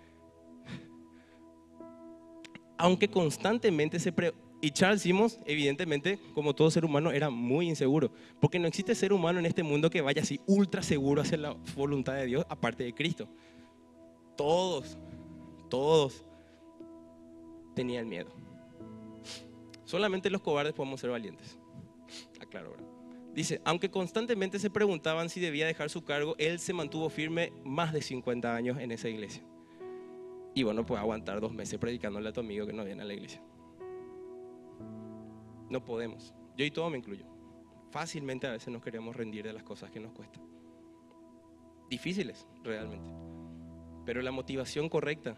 Aunque constantemente se... Pre Y Charles Simmons, evidentemente, como todo ser humano, era muy inseguro. Porque no existe ser humano en este mundo que vaya así ultra seguro hacia la voluntad de Dios, aparte de Cristo. Todos, todos tenían miedo. Solamente los cobardes podemos ser valientes. Aclaro, ¿verdad? Dice, aunque constantemente se preguntaban si debía dejar su cargo, él se mantuvo firme más de cincuenta años en esa iglesia. Y vos no puedes aguantar dos meses predicándole a tu amigo que no viene a la iglesia. No podemos. Yo y todo me incluyo. Fácilmente a veces nos queremos rendir de las cosas que nos cuestan. Difíciles, realmente. Pero la motivación correcta,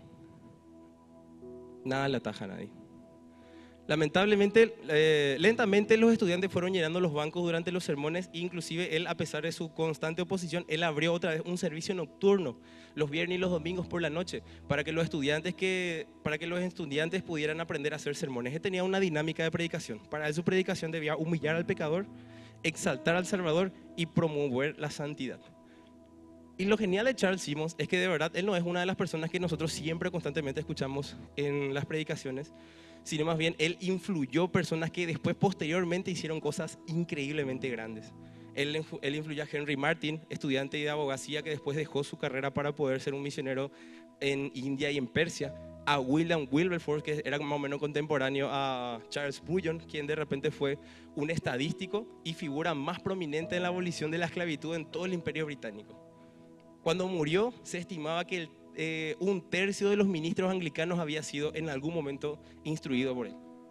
nada le ataja a nadie. Lamentablemente, eh, lentamente los estudiantes fueron llenando los bancos durante los sermones. Inclusive él, a pesar de su constante oposición, él abrió otra vez un servicio nocturno los viernes y los domingos por la noche para que los estudiantes, que, para que los estudiantes pudieran aprender a hacer sermones. Él tenía una dinámica de predicación. Para él su predicación debía humillar al pecador, exaltar al Salvador y promover la santidad. Y lo genial de Charles Simmons es que de verdad él no es una de las personas que nosotros siempre constantemente escuchamos en las predicaciones, sino más bien él influyó personas que después posteriormente hicieron cosas increíblemente grandes. Él, él influyó a Henry Martin, estudiante de abogacía que después dejó su carrera para poder ser un misionero en India y en Persia. A William Wilberforce, que era más o menos contemporáneo a Charles Spurgeon, quien de repente fue un estadístico y figura más prominente en la abolición de la esclavitud en todo el Imperio Británico. Cuando murió, se estimaba que el, eh, un tercio de los ministros anglicanos había sido en algún momento instruido por él.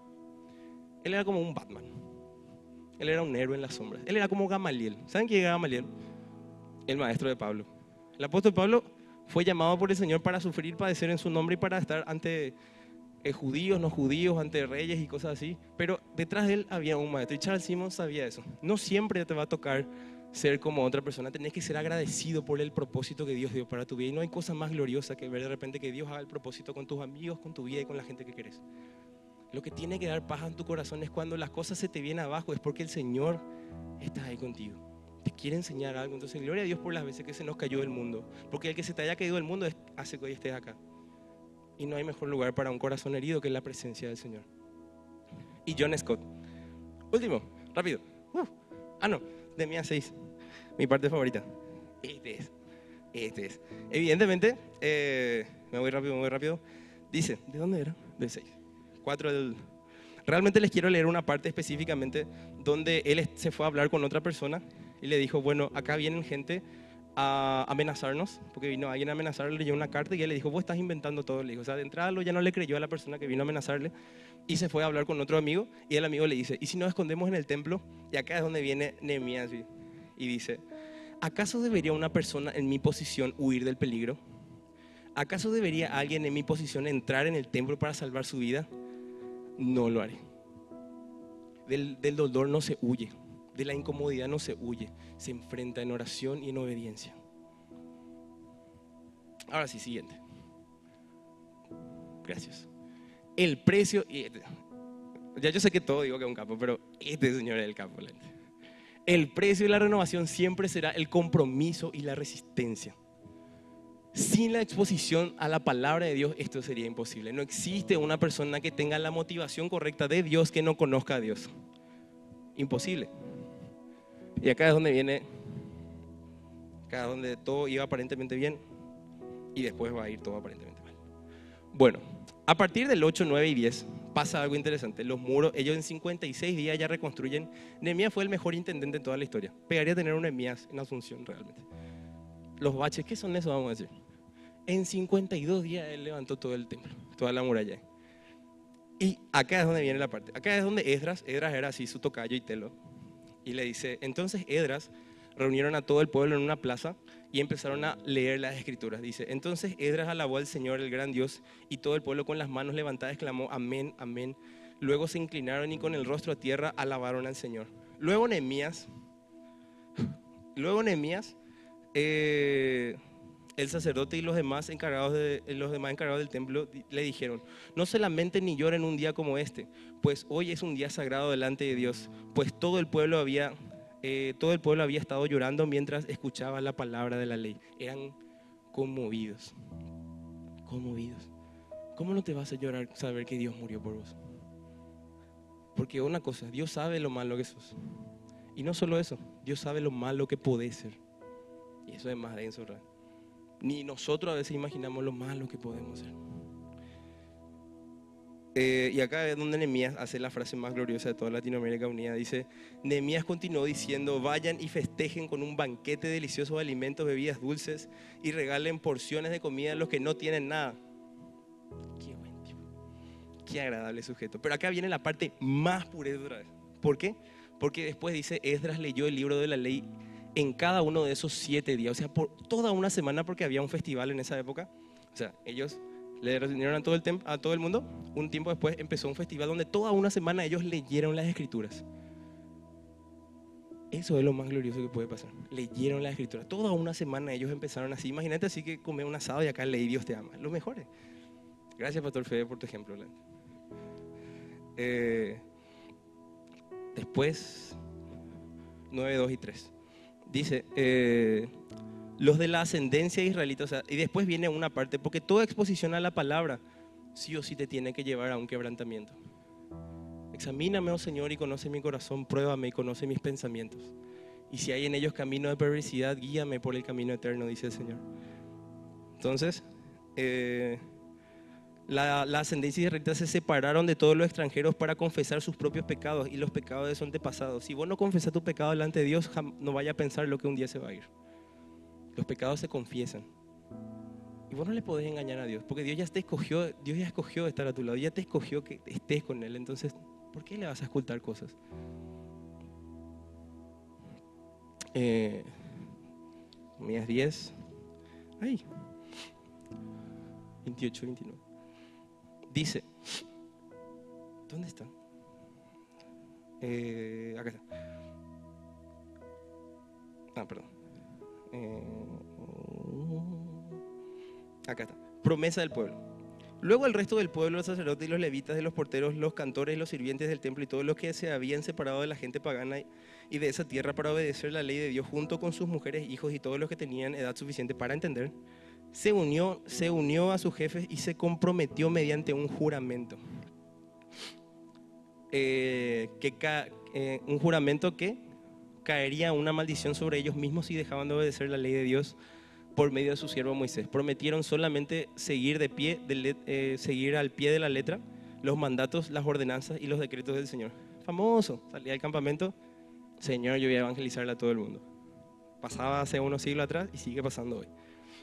Él era como un Batman. Él era un héroe en las sombras. Él era como Gamaliel. ¿Saben quién era Gamaliel? El maestro de Pablo. El apóstol Pablo fue llamado por el Señor para sufrir y padecer en su nombre y para estar ante eh, judíos, no judíos, ante reyes y cosas así. Pero detrás de él había un maestro. Y Charles Simmons sabía eso. No siempre te va a tocar ser como otra persona, tenés que ser agradecido por el propósito que Dios dio para tu vida. Y no hay cosa más gloriosa que ver de repente que Dios haga el propósito con tus amigos, con tu vida y con la gente que querés. Lo que tiene que dar paz en tu corazón es cuando las cosas se te vienen abajo, es porque el Señor está ahí contigo. Te quiere enseñar algo. Entonces, gloria a Dios por las veces que se nos cayó del mundo. Porque el que se te haya caído del mundo es, hace que hoy estés acá. Y no hay mejor lugar para un corazón herido que la presencia del Señor. Y John Scott. Último, rápido. Uh, ah, no, de mí a seis. Mi parte favorita. Este es. Este es. Evidentemente, eh, me voy rápido, me voy rápido. Dice, ¿de dónde era? Del seis. cuatro del... Realmente les quiero leer una parte específicamente donde él se fue a hablar con otra persona y le dijo, bueno, acá vienen gente a amenazarnos, porque vino alguien a amenazarle, le leyó una carta y él le dijo, vos estás inventando todo. Le dijo, o sea, de entrada ya no le creyó a la persona que vino a amenazarle y se fue a hablar con otro amigo y el amigo le dice, ¿y si nos escondemos en el templo? Y acá es donde viene Nehemías y, y dice, ¿acaso debería una persona en mi posición huir del peligro? ¿Acaso debería alguien en mi posición entrar en el templo para salvar su vida? No lo haré. Del, del dolor no se huye, de la incomodidad no se huye, se enfrenta en oración y en obediencia. Ahora sí, siguiente. Gracias. El precio, ya yo sé que todo digo que es un capo, pero este señor es el capo. El precio y la renovación siempre será el compromiso y la resistencia. Sin la exposición a la palabra de Dios, esto sería imposible. No existe una persona que tenga la motivación correcta de Dios que no conozca a Dios. Imposible. Y acá es donde viene, acá es donde todo iba aparentemente bien y después va a ir todo aparentemente mal. Bueno, a partir del ocho, nueve y diez pasa algo interesante. Los muros, ellos en cincuenta y seis días ya reconstruyen. Nehemías fue el mejor intendente en toda la historia. Pegaría tener un Nehemías en Asunción realmente. Los baches, ¿qué son eso? Vamos a decir. En cincuenta y dos días él levantó todo el templo, toda la muralla. Y acá es donde viene la parte. Acá es donde Esdras, Esdras era así su tocayo y telo. Y le dice, entonces Esdras reunieron a todo el pueblo en una plaza y empezaron a leer las escrituras. Dice, entonces Esdras alabó al Señor, el gran Dios, y todo el pueblo con las manos levantadas exclamó, amén, amén. Luego se inclinaron y con el rostro a tierra alabaron al Señor. Luego Nehemías, luego Nehemías, eh, el sacerdote y los demás encargados, de, los demás encargados del templo le dijeron, no se lamenten ni lloren un día como este, pues hoy es un día sagrado delante de Dios, pues todo el pueblo había, eh, todo el pueblo había estado llorando mientras escuchaba la palabra de la ley. Eran conmovidos, conmovidos. ¿Cómo no te vas a llorar saber que Dios murió por vos? Porque una cosa, Dios sabe lo malo que sos. Y no solo eso, Dios sabe lo malo que podés ser. Y eso es más denso, ¿verdad? Ni nosotros a veces imaginamos lo malo que podemos ser. Eh, y acá es donde Nehemías hace la frase más gloriosa de toda Latinoamérica Unida. Dice, Nehemías continuó diciendo, vayan y festejen con un banquete delicioso de alimentos, bebidas dulces y regalen porciones de comida a los que no tienen nada. qué agradable sujeto. Pero acá viene la parte más pureza otra vez. ¿Por qué? Porque después dice, Esdras leyó el libro de la ley en cada uno de esos siete días, o sea, por toda una semana, porque había un festival en esa época. O sea, ellos le reunieron a todo el, tem- a todo el mundo. Un tiempo después empezó un festival donde toda una semana ellos leyeron las escrituras. Eso es lo más glorioso que puede pasar. Leyeron las escrituras. Toda una semana ellos empezaron así. Imagínate así que comer un asado y acá leí Dios te ama. Los mejores. Gracias, Pastor Fede, por tu ejemplo. Eh, después, nueve, dos y tres. Dice, eh, los de la ascendencia israelita, o sea, y después viene una parte, porque toda exposición a la palabra, sí o sí te tiene que llevar a un quebrantamiento. Examíname, oh Señor, y conoce mi corazón, pruébame y conoce mis pensamientos. Y si hay en ellos camino de perversidad, guíame por el camino eterno, dice el Señor. Entonces, eh, la, la ascendencia israelita se separaron de todos los extranjeros para confesar sus propios pecados y los pecados de sus antepasados. Si vos no confesás tu pecado delante de Dios, no vaya a pensar lo que un día se va a ir. Los pecados se confiesan. Y vos no le podés engañar a Dios, porque Dios ya te escogió, Dios ya escogió estar a tu lado, ya te escogió que estés con Él. Entonces, ¿por qué le vas a ocultar cosas? Eh, Mías diez, ay, veintiocho, veintinueve. Dice, ¿dónde está? Eh, acá está. Ah, perdón. Eh, acá está. Promesa del pueblo. Luego el resto del pueblo, los sacerdotes y los levitas, de los porteros, los cantores, los sirvientes del templo y todos los que se habían separado de la gente pagana y de esa tierra para obedecer la ley de Dios, junto con sus mujeres, hijos y todos los que tenían edad suficiente para entender, se unió, se unió a sus jefes y se comprometió mediante un juramento. Eh, que ca, eh, un juramento que caería una maldición sobre ellos mismos si dejaban de obedecer la ley de Dios por medio de su siervo Moisés. Prometieron solamente seguir, de pie, de, eh, seguir al pie de la letra los mandatos, las ordenanzas y los decretos del Señor. Famoso, salía del campamento, Señor, yo voy a evangelizarle a todo el mundo. Pasaba hace unos siglos atrás y sigue pasando hoy.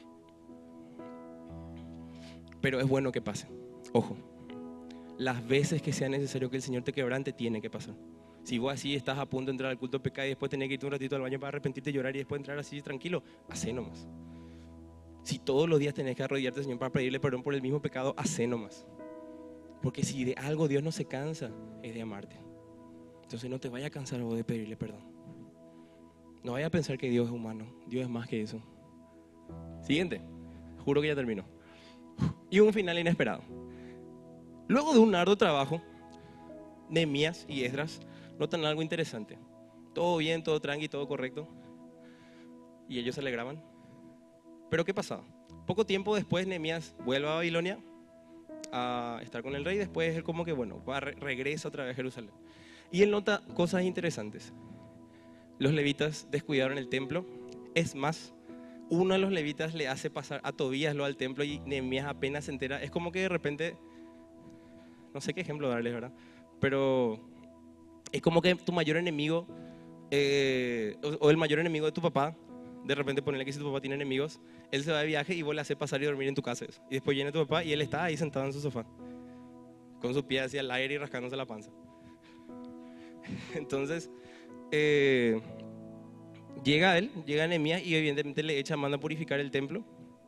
Pero es bueno que pase. Ojo, las veces que sea necesario que el Señor te quebrante, tiene que pasar. Si vos así estás a punto de entrar al culto de pecado y después tenés que irte un ratito al baño para arrepentirte, llorar y después entrar así tranquilo, hacé nomás. Si todos los días tenés que arrodillarte al Señor para pedirle perdón por el mismo pecado, hacé nomás. Porque si de algo Dios no se cansa, es de amarte. Entonces no te vayas a cansar vos de pedirle perdón. No vayas a pensar que Dios es humano. Dios es más que eso. Siguiente. Juro que ya termino. Y un final inesperado. Luego de un arduo trabajo, Nehemías y Esdras notan algo interesante. Todo bien, todo tranqui, todo correcto. Y ellos se alegraban. Pero ¿qué pasaba? Poco tiempo después Nehemías vuelve a Babilonia a estar con el rey. Después él como que bueno, va, regresa otra vez a Jerusalén. Y él nota cosas interesantes. Los levitas descuidaron el templo. Es más, uno de los levitas le hace pasar a Tobías lo al templo y Nehemías apenas se entera. Es como que de repente, no sé qué ejemplo darles, ¿verdad? Pero es como que tu mayor enemigo eh, o, o el mayor enemigo de tu papá, de repente ponerle que si tu papá tiene enemigos, él se va de viaje y vos le haces pasar y dormir en tu casa. Eso. Y después viene tu papá y él está ahí sentado en su sofá, con sus pies hacia el aire y rascándose la panza. Entonces, eh, llega él, llega Nehemías y evidentemente le echa, manda a purificar el templo.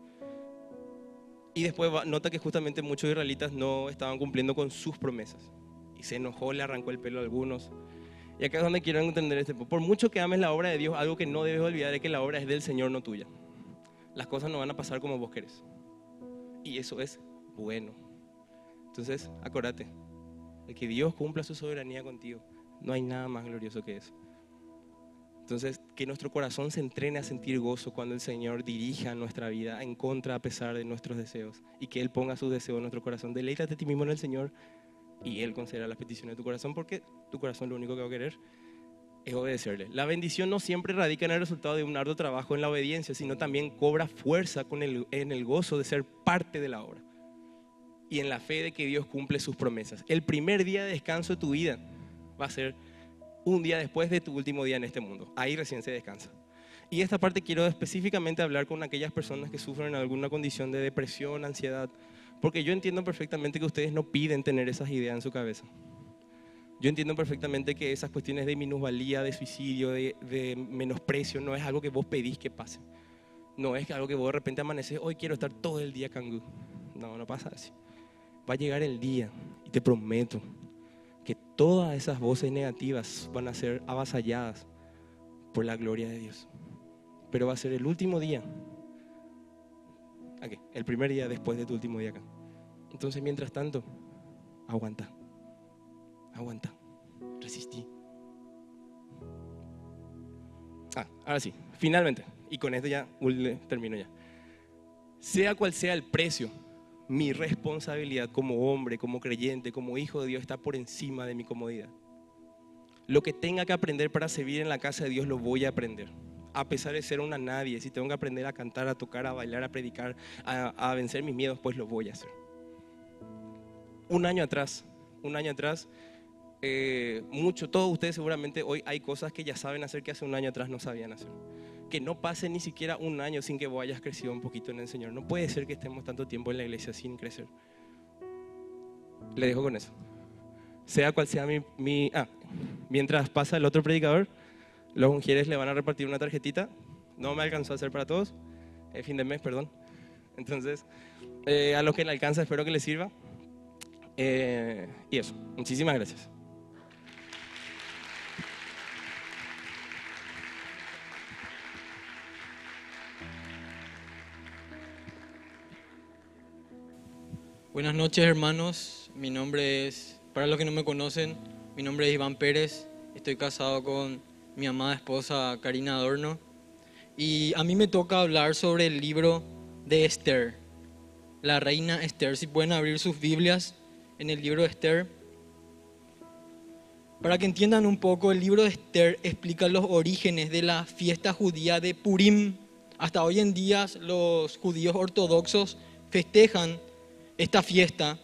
Y después va, nota que justamente muchos israelitas no estaban cumpliendo con sus promesas. Y se enojó, le arrancó el pelo a algunos. Y acá es donde quiero entender este punto. Por mucho que ames la obra de Dios, algo que no debes olvidar es que la obra es del Señor, no tuya. Las cosas no van a pasar como vos querés. Y eso es bueno. Entonces, acordate de que Dios cumpla su soberanía contigo. No hay nada más glorioso que eso. Entonces, que nuestro corazón se entrene a sentir gozo cuando el Señor dirija nuestra vida en contra a pesar de nuestros deseos. Y que Él ponga sus deseos en nuestro corazón. Deleítate a ti mismo en el Señor y Él concederá las peticiones de tu corazón, porque tu corazón lo único que va a querer es obedecerle. La bendición no siempre radica en el resultado de un arduo trabajo en la obediencia, sino también cobra fuerza con el, en el gozo de ser parte de la obra y en la fe de que Dios cumple sus promesas. El primer día de descanso de tu vida va a ser un día después de tu último día en este mundo. Ahí recién se descansa. Y esta parte quiero específicamente hablar con aquellas personas que sufren alguna condición de depresión, ansiedad Porque yo entiendo perfectamente que ustedes no piden tener esas ideas en su cabeza. Yo entiendo perfectamente que esas cuestiones de minusvalía, de suicidio, de, de menosprecio, no es algo que vos pedís que pase. No es algo que vos de repente amaneces, hoy quiero estar todo el día cangú. No, no pasa así. Va a llegar el día y te prometo que todas esas voces negativas van a ser avasalladas por la gloria de Dios. Pero va a ser el último día. Aquí, el primer día después de tu último día acá. Entonces, mientras tanto, aguanta. Aguanta. Resistí. Ah, ahora sí, finalmente. Y con esto ya termino ya. Sea cual sea el precio, mi responsabilidad como hombre, como creyente, como hijo de Dios está por encima de mi comodidad. Lo que tenga que aprender para servir en la casa de Dios lo voy a aprender. A pesar de ser una nadie, si tengo que aprender a cantar, a tocar, a bailar, a predicar, a, a vencer mis miedos, pues lo voy a hacer. Un año atrás, un año atrás, eh, mucho, todos ustedes seguramente hoy hay cosas que ya saben hacer que hace un año atrás no sabían hacer. Que no pase ni siquiera un año sin que vos hayas crecido un poquito en el Señor. No puede ser que estemos tanto tiempo en la iglesia sin crecer. Le dejo con eso. Sea cual sea mi... mi ah, mientras pasa el otro predicador, los ungieres le van a repartir una tarjetita. No me alcanzó a hacer para todos. Es fin de mes, perdón. Entonces, eh, a los que le alcanza espero que les sirva. Eh, y eso. Muchísimas gracias. Buenas noches, hermanos. Mi nombre es, para los que no me conocen, mi nombre es Iván Pérez. Estoy casado con mi amada esposa Karina Adorno. Y a mí me toca hablar sobre el libro de Esther, la reina Esther. Si pueden abrir sus Biblias en el libro de Esther. Para que entiendan un poco, el libro de Esther explica los orígenes de la fiesta judía de Purim. Hasta hoy en día los judíos ortodoxos festejan esta fiesta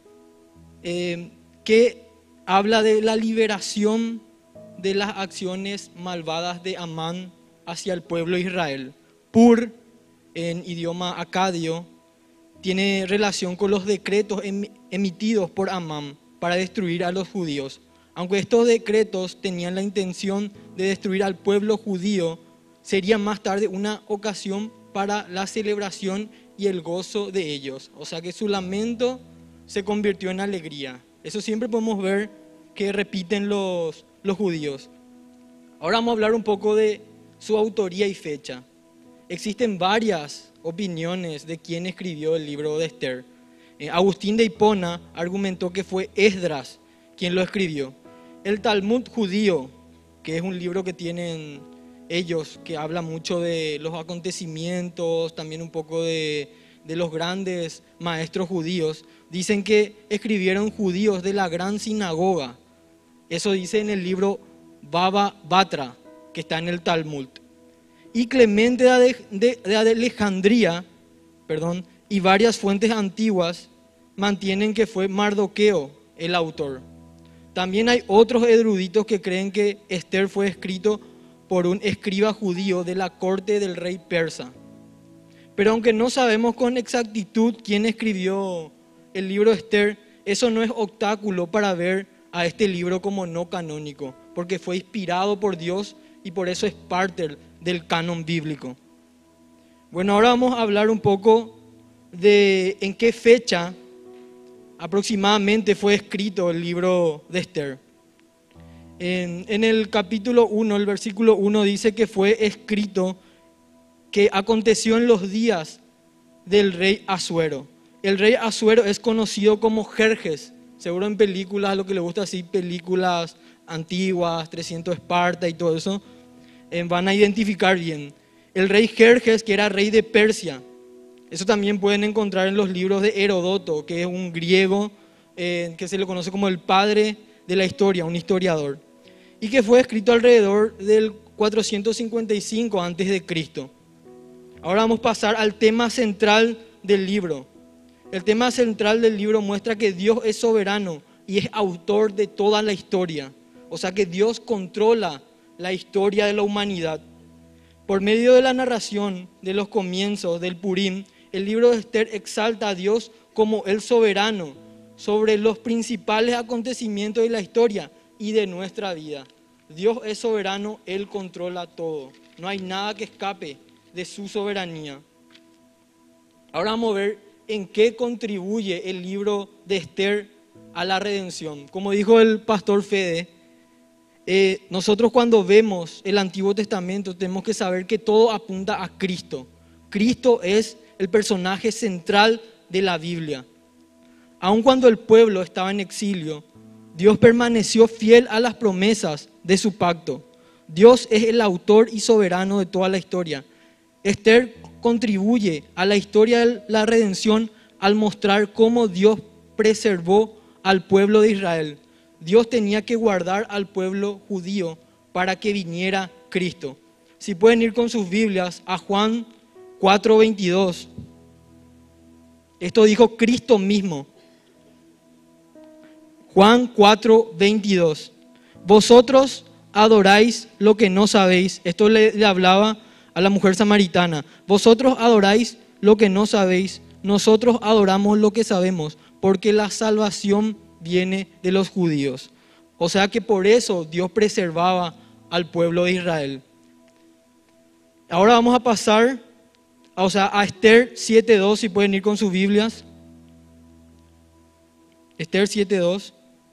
eh, que habla de la liberación de las acciones malvadas de Amán hacia el pueblo de Israel. Pur, en idioma acadio, tiene relación con los decretos em- emitidos por Amán para destruir a los judíos. Aunque estos decretos tenían la intención de destruir al pueblo judío, sería más tarde una ocasión para la celebración y el gozo de ellos. O sea que su lamento se convirtió en alegría. Eso siempre podemos ver que repiten los, los judíos. Ahora vamos a hablar un poco de su autoría y fecha. Existen varias opiniones de quién escribió el libro de Esther. Eh, Agustín de Hipona argumentó que fue Esdras quien lo escribió. El Talmud judío, que es un libro que tienen ellos, que habla mucho de los acontecimientos, también un poco de, de los grandes maestros judíos, dicen que escribieron judíos de la gran sinagoga. Eso dice en el libro Baba Batra, que está en el Talmud. Y Clemente de, de, de Alejandría, perdón, y varias fuentes antiguas mantienen que fue Mardoqueo el autor. También hay otros eruditos que creen que Esther fue escrito por un escriba judío de la corte del rey persa. Pero aunque no sabemos con exactitud quién escribió el libro de Esther, eso no es obstáculo para ver a este libro como no canónico, porque fue inspirado por Dios y por eso es parte del canon bíblico. Bueno, ahora vamos a hablar un poco de en qué fecha aproximadamente fue escrito el libro de Esther. En, en el capítulo uno, el versículo uno dice que fue escrito que aconteció en los días del rey Asuero. El rey Asuero es conocido como Jerjes. Seguro en películas, a lo que le gusta así, películas antiguas, trescientos Esparta y todo eso, eh, van a identificar bien. El rey Jerjes, que era rey de Persia. Eso también pueden encontrar en los libros de Heródoto, que es un griego eh, que se le conoce como el padre de la historia, un historiador. Y que fue escrito alrededor del cuatrocientos cincuenta y cinco antes de Cristo. Ahora vamos a pasar al tema central del libro. El tema central del libro muestra que Dios es soberano y es autor de toda la historia. O sea que Dios controla la historia de la humanidad. Por medio de la narración de los comienzos del Purim, el libro de Esther exalta a Dios como el soberano sobre los principales acontecimientos de la historia y de nuestra vida. Dios es soberano, Él controla todo. No hay nada que escape de su soberanía. Ahora vamos a ver en qué contribuye el libro de Esther a la redención. Como dijo el pastor Fede, eh, nosotros cuando vemos el Antiguo Testamento tenemos que saber que todo apunta a Cristo. Cristo es el personaje central de la Biblia. Aun cuando el pueblo estaba en exilio, Dios permaneció fiel a las promesas de su pacto. Dios es el autor y soberano de toda la historia. Esther contribuye a la historia de la redención al mostrar cómo Dios preservó al pueblo de Israel. Dios tenía que guardar al pueblo judío para que viniera Cristo. Si pueden ir con sus Biblias a Juan cuatro veintidós. Esto dijo Cristo mismo. Juan cuatro veintidós. Vosotros adoráis lo que no sabéis. Esto le, le hablaba a la mujer samaritana. Vosotros adoráis lo que no sabéis. Nosotros adoramos lo que sabemos, porque la salvación viene de los judíos. O sea que por eso Dios preservaba al pueblo de Israel. Ahora vamos a pasar o sea, a Esther siete dos, si pueden ir con sus Biblias. Esther siete dos.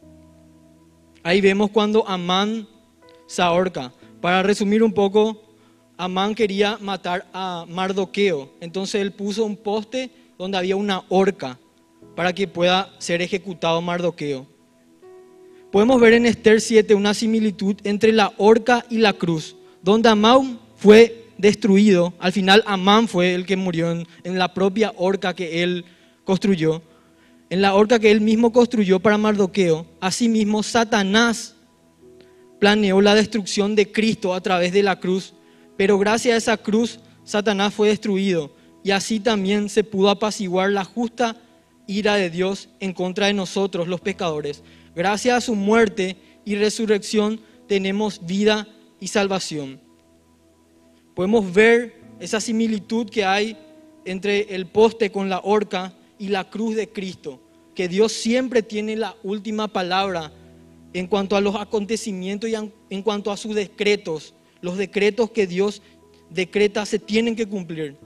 Ahí vemos cuando Amán se ahorca. Para resumir un poco, Amán quería matar a Mardoqueo. Entonces él puso un poste donde había una horca para que pueda ser ejecutado Mardoqueo. Podemos ver en Esther siete una similitud entre la horca y la cruz, donde Amán fue destruido. Al final Amán fue el que murió en, en la propia horca que él construyó, en la horca que él mismo construyó para Mardoqueo. Asimismo, Satanás planeó la destrucción de Cristo a través de la cruz, pero gracias a esa cruz Satanás fue destruido y así también se pudo apaciguar la justa ira de Dios en contra de nosotros los pecadores. Gracias a su muerte y resurrección tenemos vida y salvación. Podemos ver esa similitud que hay entre el poste con la horca y la cruz de Cristo, que Dios siempre tiene la última palabra en cuanto a los acontecimientos y en cuanto a sus decretos. Los decretos que Dios decreta se tienen que cumplir.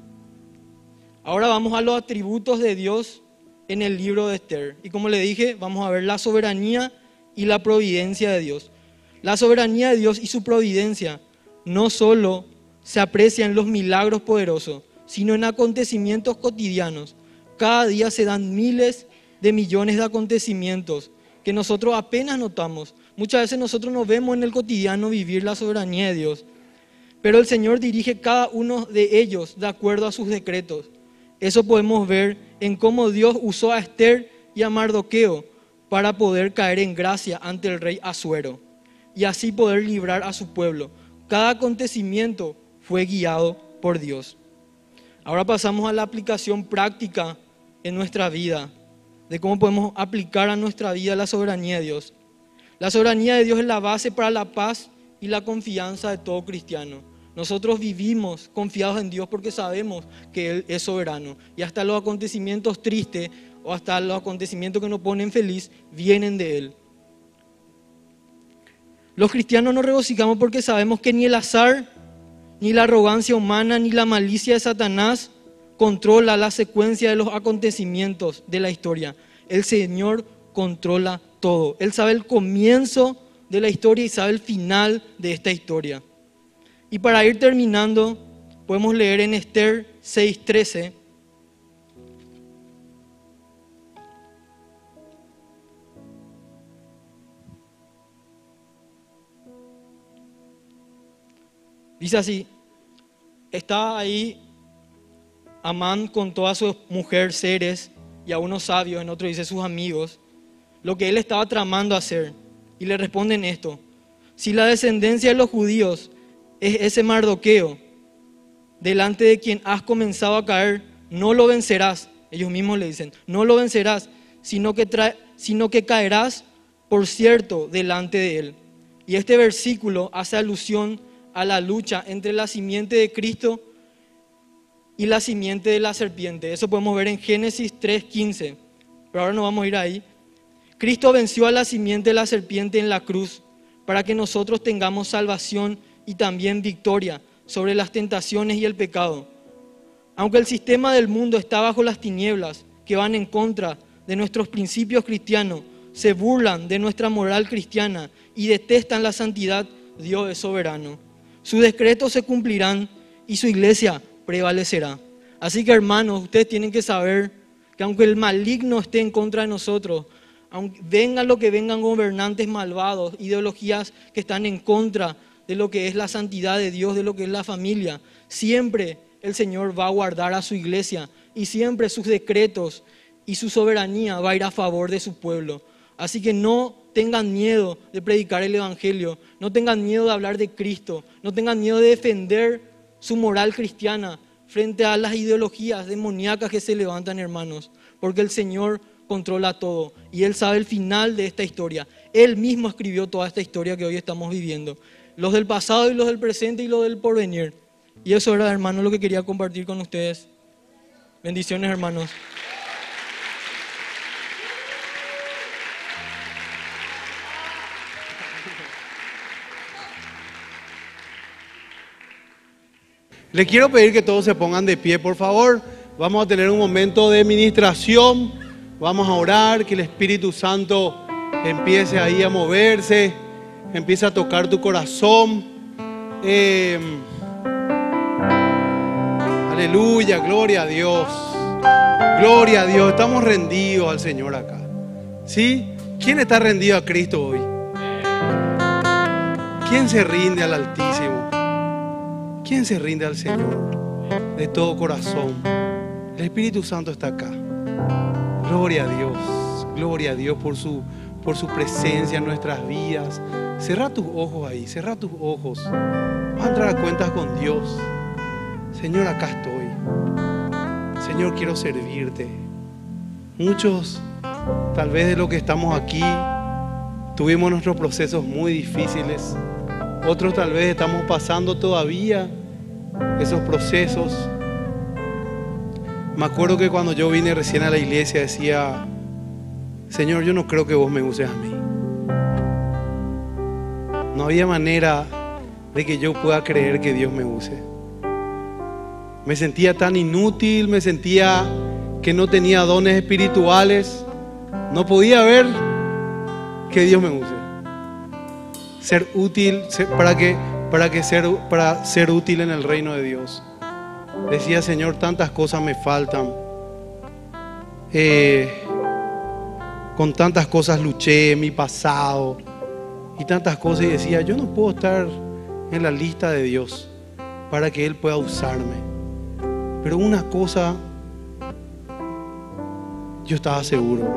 Ahora vamos a los atributos de Dios en el libro de Esther. Y como le dije, vamos a ver la soberanía y la providencia de Dios. La soberanía de Dios y su providencia no solo se aprecia en los milagros poderosos, sino en acontecimientos cotidianos. Cada día se dan miles de millones de acontecimientos que nosotros apenas notamos. Muchas veces nosotros no vemos en el cotidiano vivir la soberanía de Dios, pero el Señor dirige cada uno de ellos de acuerdo a sus decretos. Eso podemos ver en cómo Dios usó a Esther y a Mardoqueo para poder caer en gracia ante el rey Asuero y así poder librar a su pueblo. Cada acontecimiento fue guiado por Dios. Ahora pasamos a la aplicación práctica en nuestra vida, de cómo podemos aplicar a nuestra vida la soberanía de Dios. La soberanía de Dios es la base para la paz y la confianza de todo cristiano. Nosotros vivimos confiados en Dios porque sabemos que Él es soberano. Y hasta los acontecimientos tristes o hasta los acontecimientos que nos ponen feliz vienen de Él. Los cristianos nos regocijamos porque sabemos que ni el azar, ni la arrogancia humana, ni la malicia de Satanás controla la secuencia de los acontecimientos de la historia. El Señor controla todo. Él sabe el comienzo de la historia y sabe el final de esta historia. Y para ir terminando, podemos leer en Esther seis trece. Dice así: estaba ahí Amán con toda su mujer, Ceres, y a unos sabios, en otro dice sus amigos, lo que él estaba tramando hacer. Y le responden esto: si la descendencia de los judíos es ese Mardoqueo, delante de quien has comenzado a caer, no lo vencerás. Ellos mismos le dicen, no lo vencerás, sino que, trae, sino que caerás, por cierto, delante de él. Y este versículo hace alusión a la lucha entre la simiente de Cristo y la simiente de la serpiente. Eso podemos ver en Génesis tres quince. pero ahora no vamos a ir ahí. Cristo venció a la simiente de la serpiente en la cruz para que nosotros tengamos salvación y también victoria sobre las tentaciones y el pecado. Aunque el sistema del mundo está bajo las tinieblas que van en contra de nuestros principios cristianos, se burlan de nuestra moral cristiana y detestan la santidad, Dios es soberano. Sus decretos se cumplirán y su iglesia prevalecerá. Así que, hermanos, ustedes tienen que saber que aunque el maligno esté en contra de nosotros, aunque vengan lo que vengan gobernantes malvados, ideologías que están en contra de lo que es la santidad de Dios, de lo que es la familia, siempre el Señor va a guardar a su iglesia y siempre sus decretos y su soberanía va a ir a favor de su pueblo. Así que no tengan miedo de predicar el Evangelio, no tengan miedo de hablar de Cristo, no tengan miedo de defender su moral cristiana frente a las ideologías demoníacas que se levantan, hermanos, porque el Señor controla todo y Él sabe el final de esta historia. Él mismo escribió toda esta historia que hoy estamos viviendo, los del pasado y los del presente y los del porvenir. Y eso era, hermanos, lo que quería compartir con ustedes. Bendiciones, hermanos. Les quiero pedir que todos se pongan de pie, por favor. Vamos a tener un momento de ministración. Vamos a orar, que el Espíritu Santo empiece ahí a moverse, empiece a tocar tu corazón. Eh, aleluya, gloria a Dios. Gloria a Dios. Estamos rendidos al Señor acá. ¿Sí? ¿Quién está rendido a Cristo hoy? ¿Quién se rinde al Altísimo? ¿Quién se rinde al Señor de todo corazón? El Espíritu Santo está acá. Gloria a Dios, gloria a Dios por su, por su presencia en nuestras vidas. Cerra tus ojos ahí, cerra tus ojos. Vas a entrar a cuentas con Dios. Señor, acá estoy. Señor, quiero servirte. Muchos, tal vez de los que estamos aquí, tuvimos nuestros procesos muy difíciles. Otros tal vez estamos pasando todavía esos procesos. Me acuerdo que cuando yo vine recién a la iglesia decía: Señor, yo no creo que vos me uses a mí. No había manera de que yo pueda creer que Dios me use. Me sentía tan inútil, me sentía que no tenía dones espirituales. No podía ver que Dios me use. Ser útil, ser, para, que, para, que ser, para ser útil en el reino de Dios. Decía: Señor, tantas cosas me faltan. Eh, con tantas cosas luché en mi pasado y tantas cosas, y decía: yo no puedo estar en la lista de Dios para que Él pueda usarme. Pero una cosa yo estaba seguro: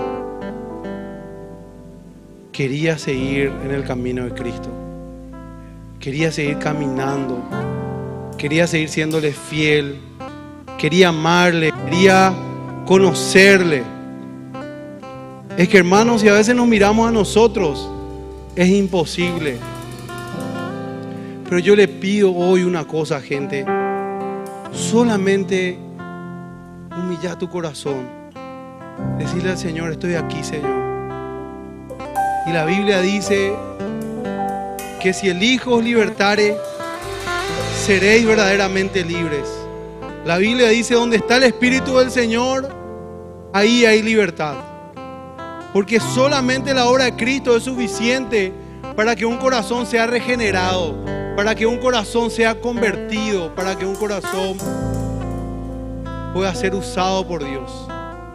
quería seguir en el camino de Cristo. Quería seguir caminando. Quería seguir siéndole fiel. Quería amarle. Quería conocerle. Es que, hermanos, si a veces nos miramos a nosotros, es imposible. Pero yo le pido hoy una cosa, gente. Solamente humillar tu corazón. Decirle al Señor: estoy aquí, Señor. Y la Biblia dice que si el Hijo os libertare, seréis verdaderamente libres. La Biblia dice: donde está el Espíritu del Señor, ahí hay libertad. Porque solamente la obra de Cristo es suficiente para que un corazón sea regenerado, para que un corazón sea convertido, para que un corazón pueda ser usado por Dios.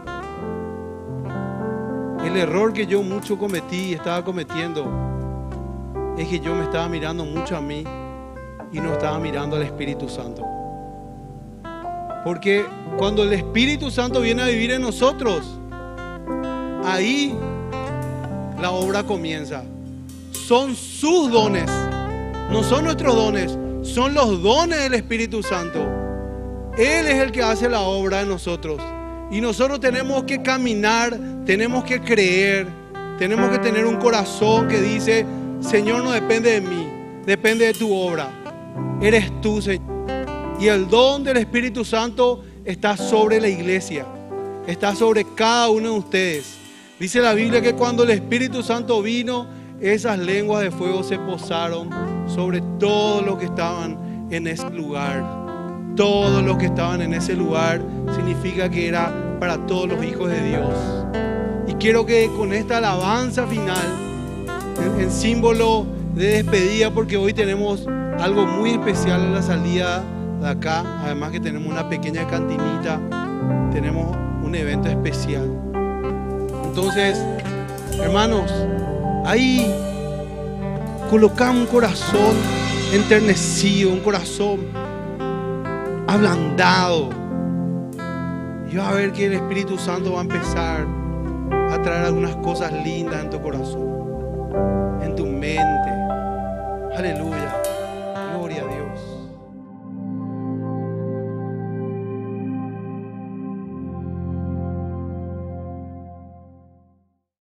El error que yo mucho cometí y estaba cometiendo es que yo me estaba mirando mucho a mí y no estaba mirando al Espíritu Santo. Porque cuando el Espíritu Santo viene a vivir en nosotros, ahí la obra comienza. Son sus dones, no son nuestros dones, son los dones del Espíritu Santo. Él es el que hace la obra en nosotros. Y nosotros tenemos que caminar, tenemos que creer, tenemos que tener un corazón que dice: Señor, no depende de mí, depende de tu obra. Eres tú, Señor. Y el don del Espíritu Santo está sobre la iglesia, está sobre cada uno de ustedes. Dice la Biblia que cuando el Espíritu Santo vino, esas lenguas de fuego se posaron sobre todos los que estaban en ese lugar. Todos los que estaban en ese lugar significa que era para todos los hijos de Dios. Y quiero que con esta alabanza final, en, en símbolo de despedida, porque hoy tenemos algo muy especial en la salida de acá, además que tenemos una pequeña cantinita, tenemos un evento especial. Entonces, hermanos, ahí colocamos un corazón enternecido, un corazón ablandado, y vas a ver que el Espíritu Santo va a empezar a traer algunas cosas lindas en tu corazón, en tu mente. Aleluya.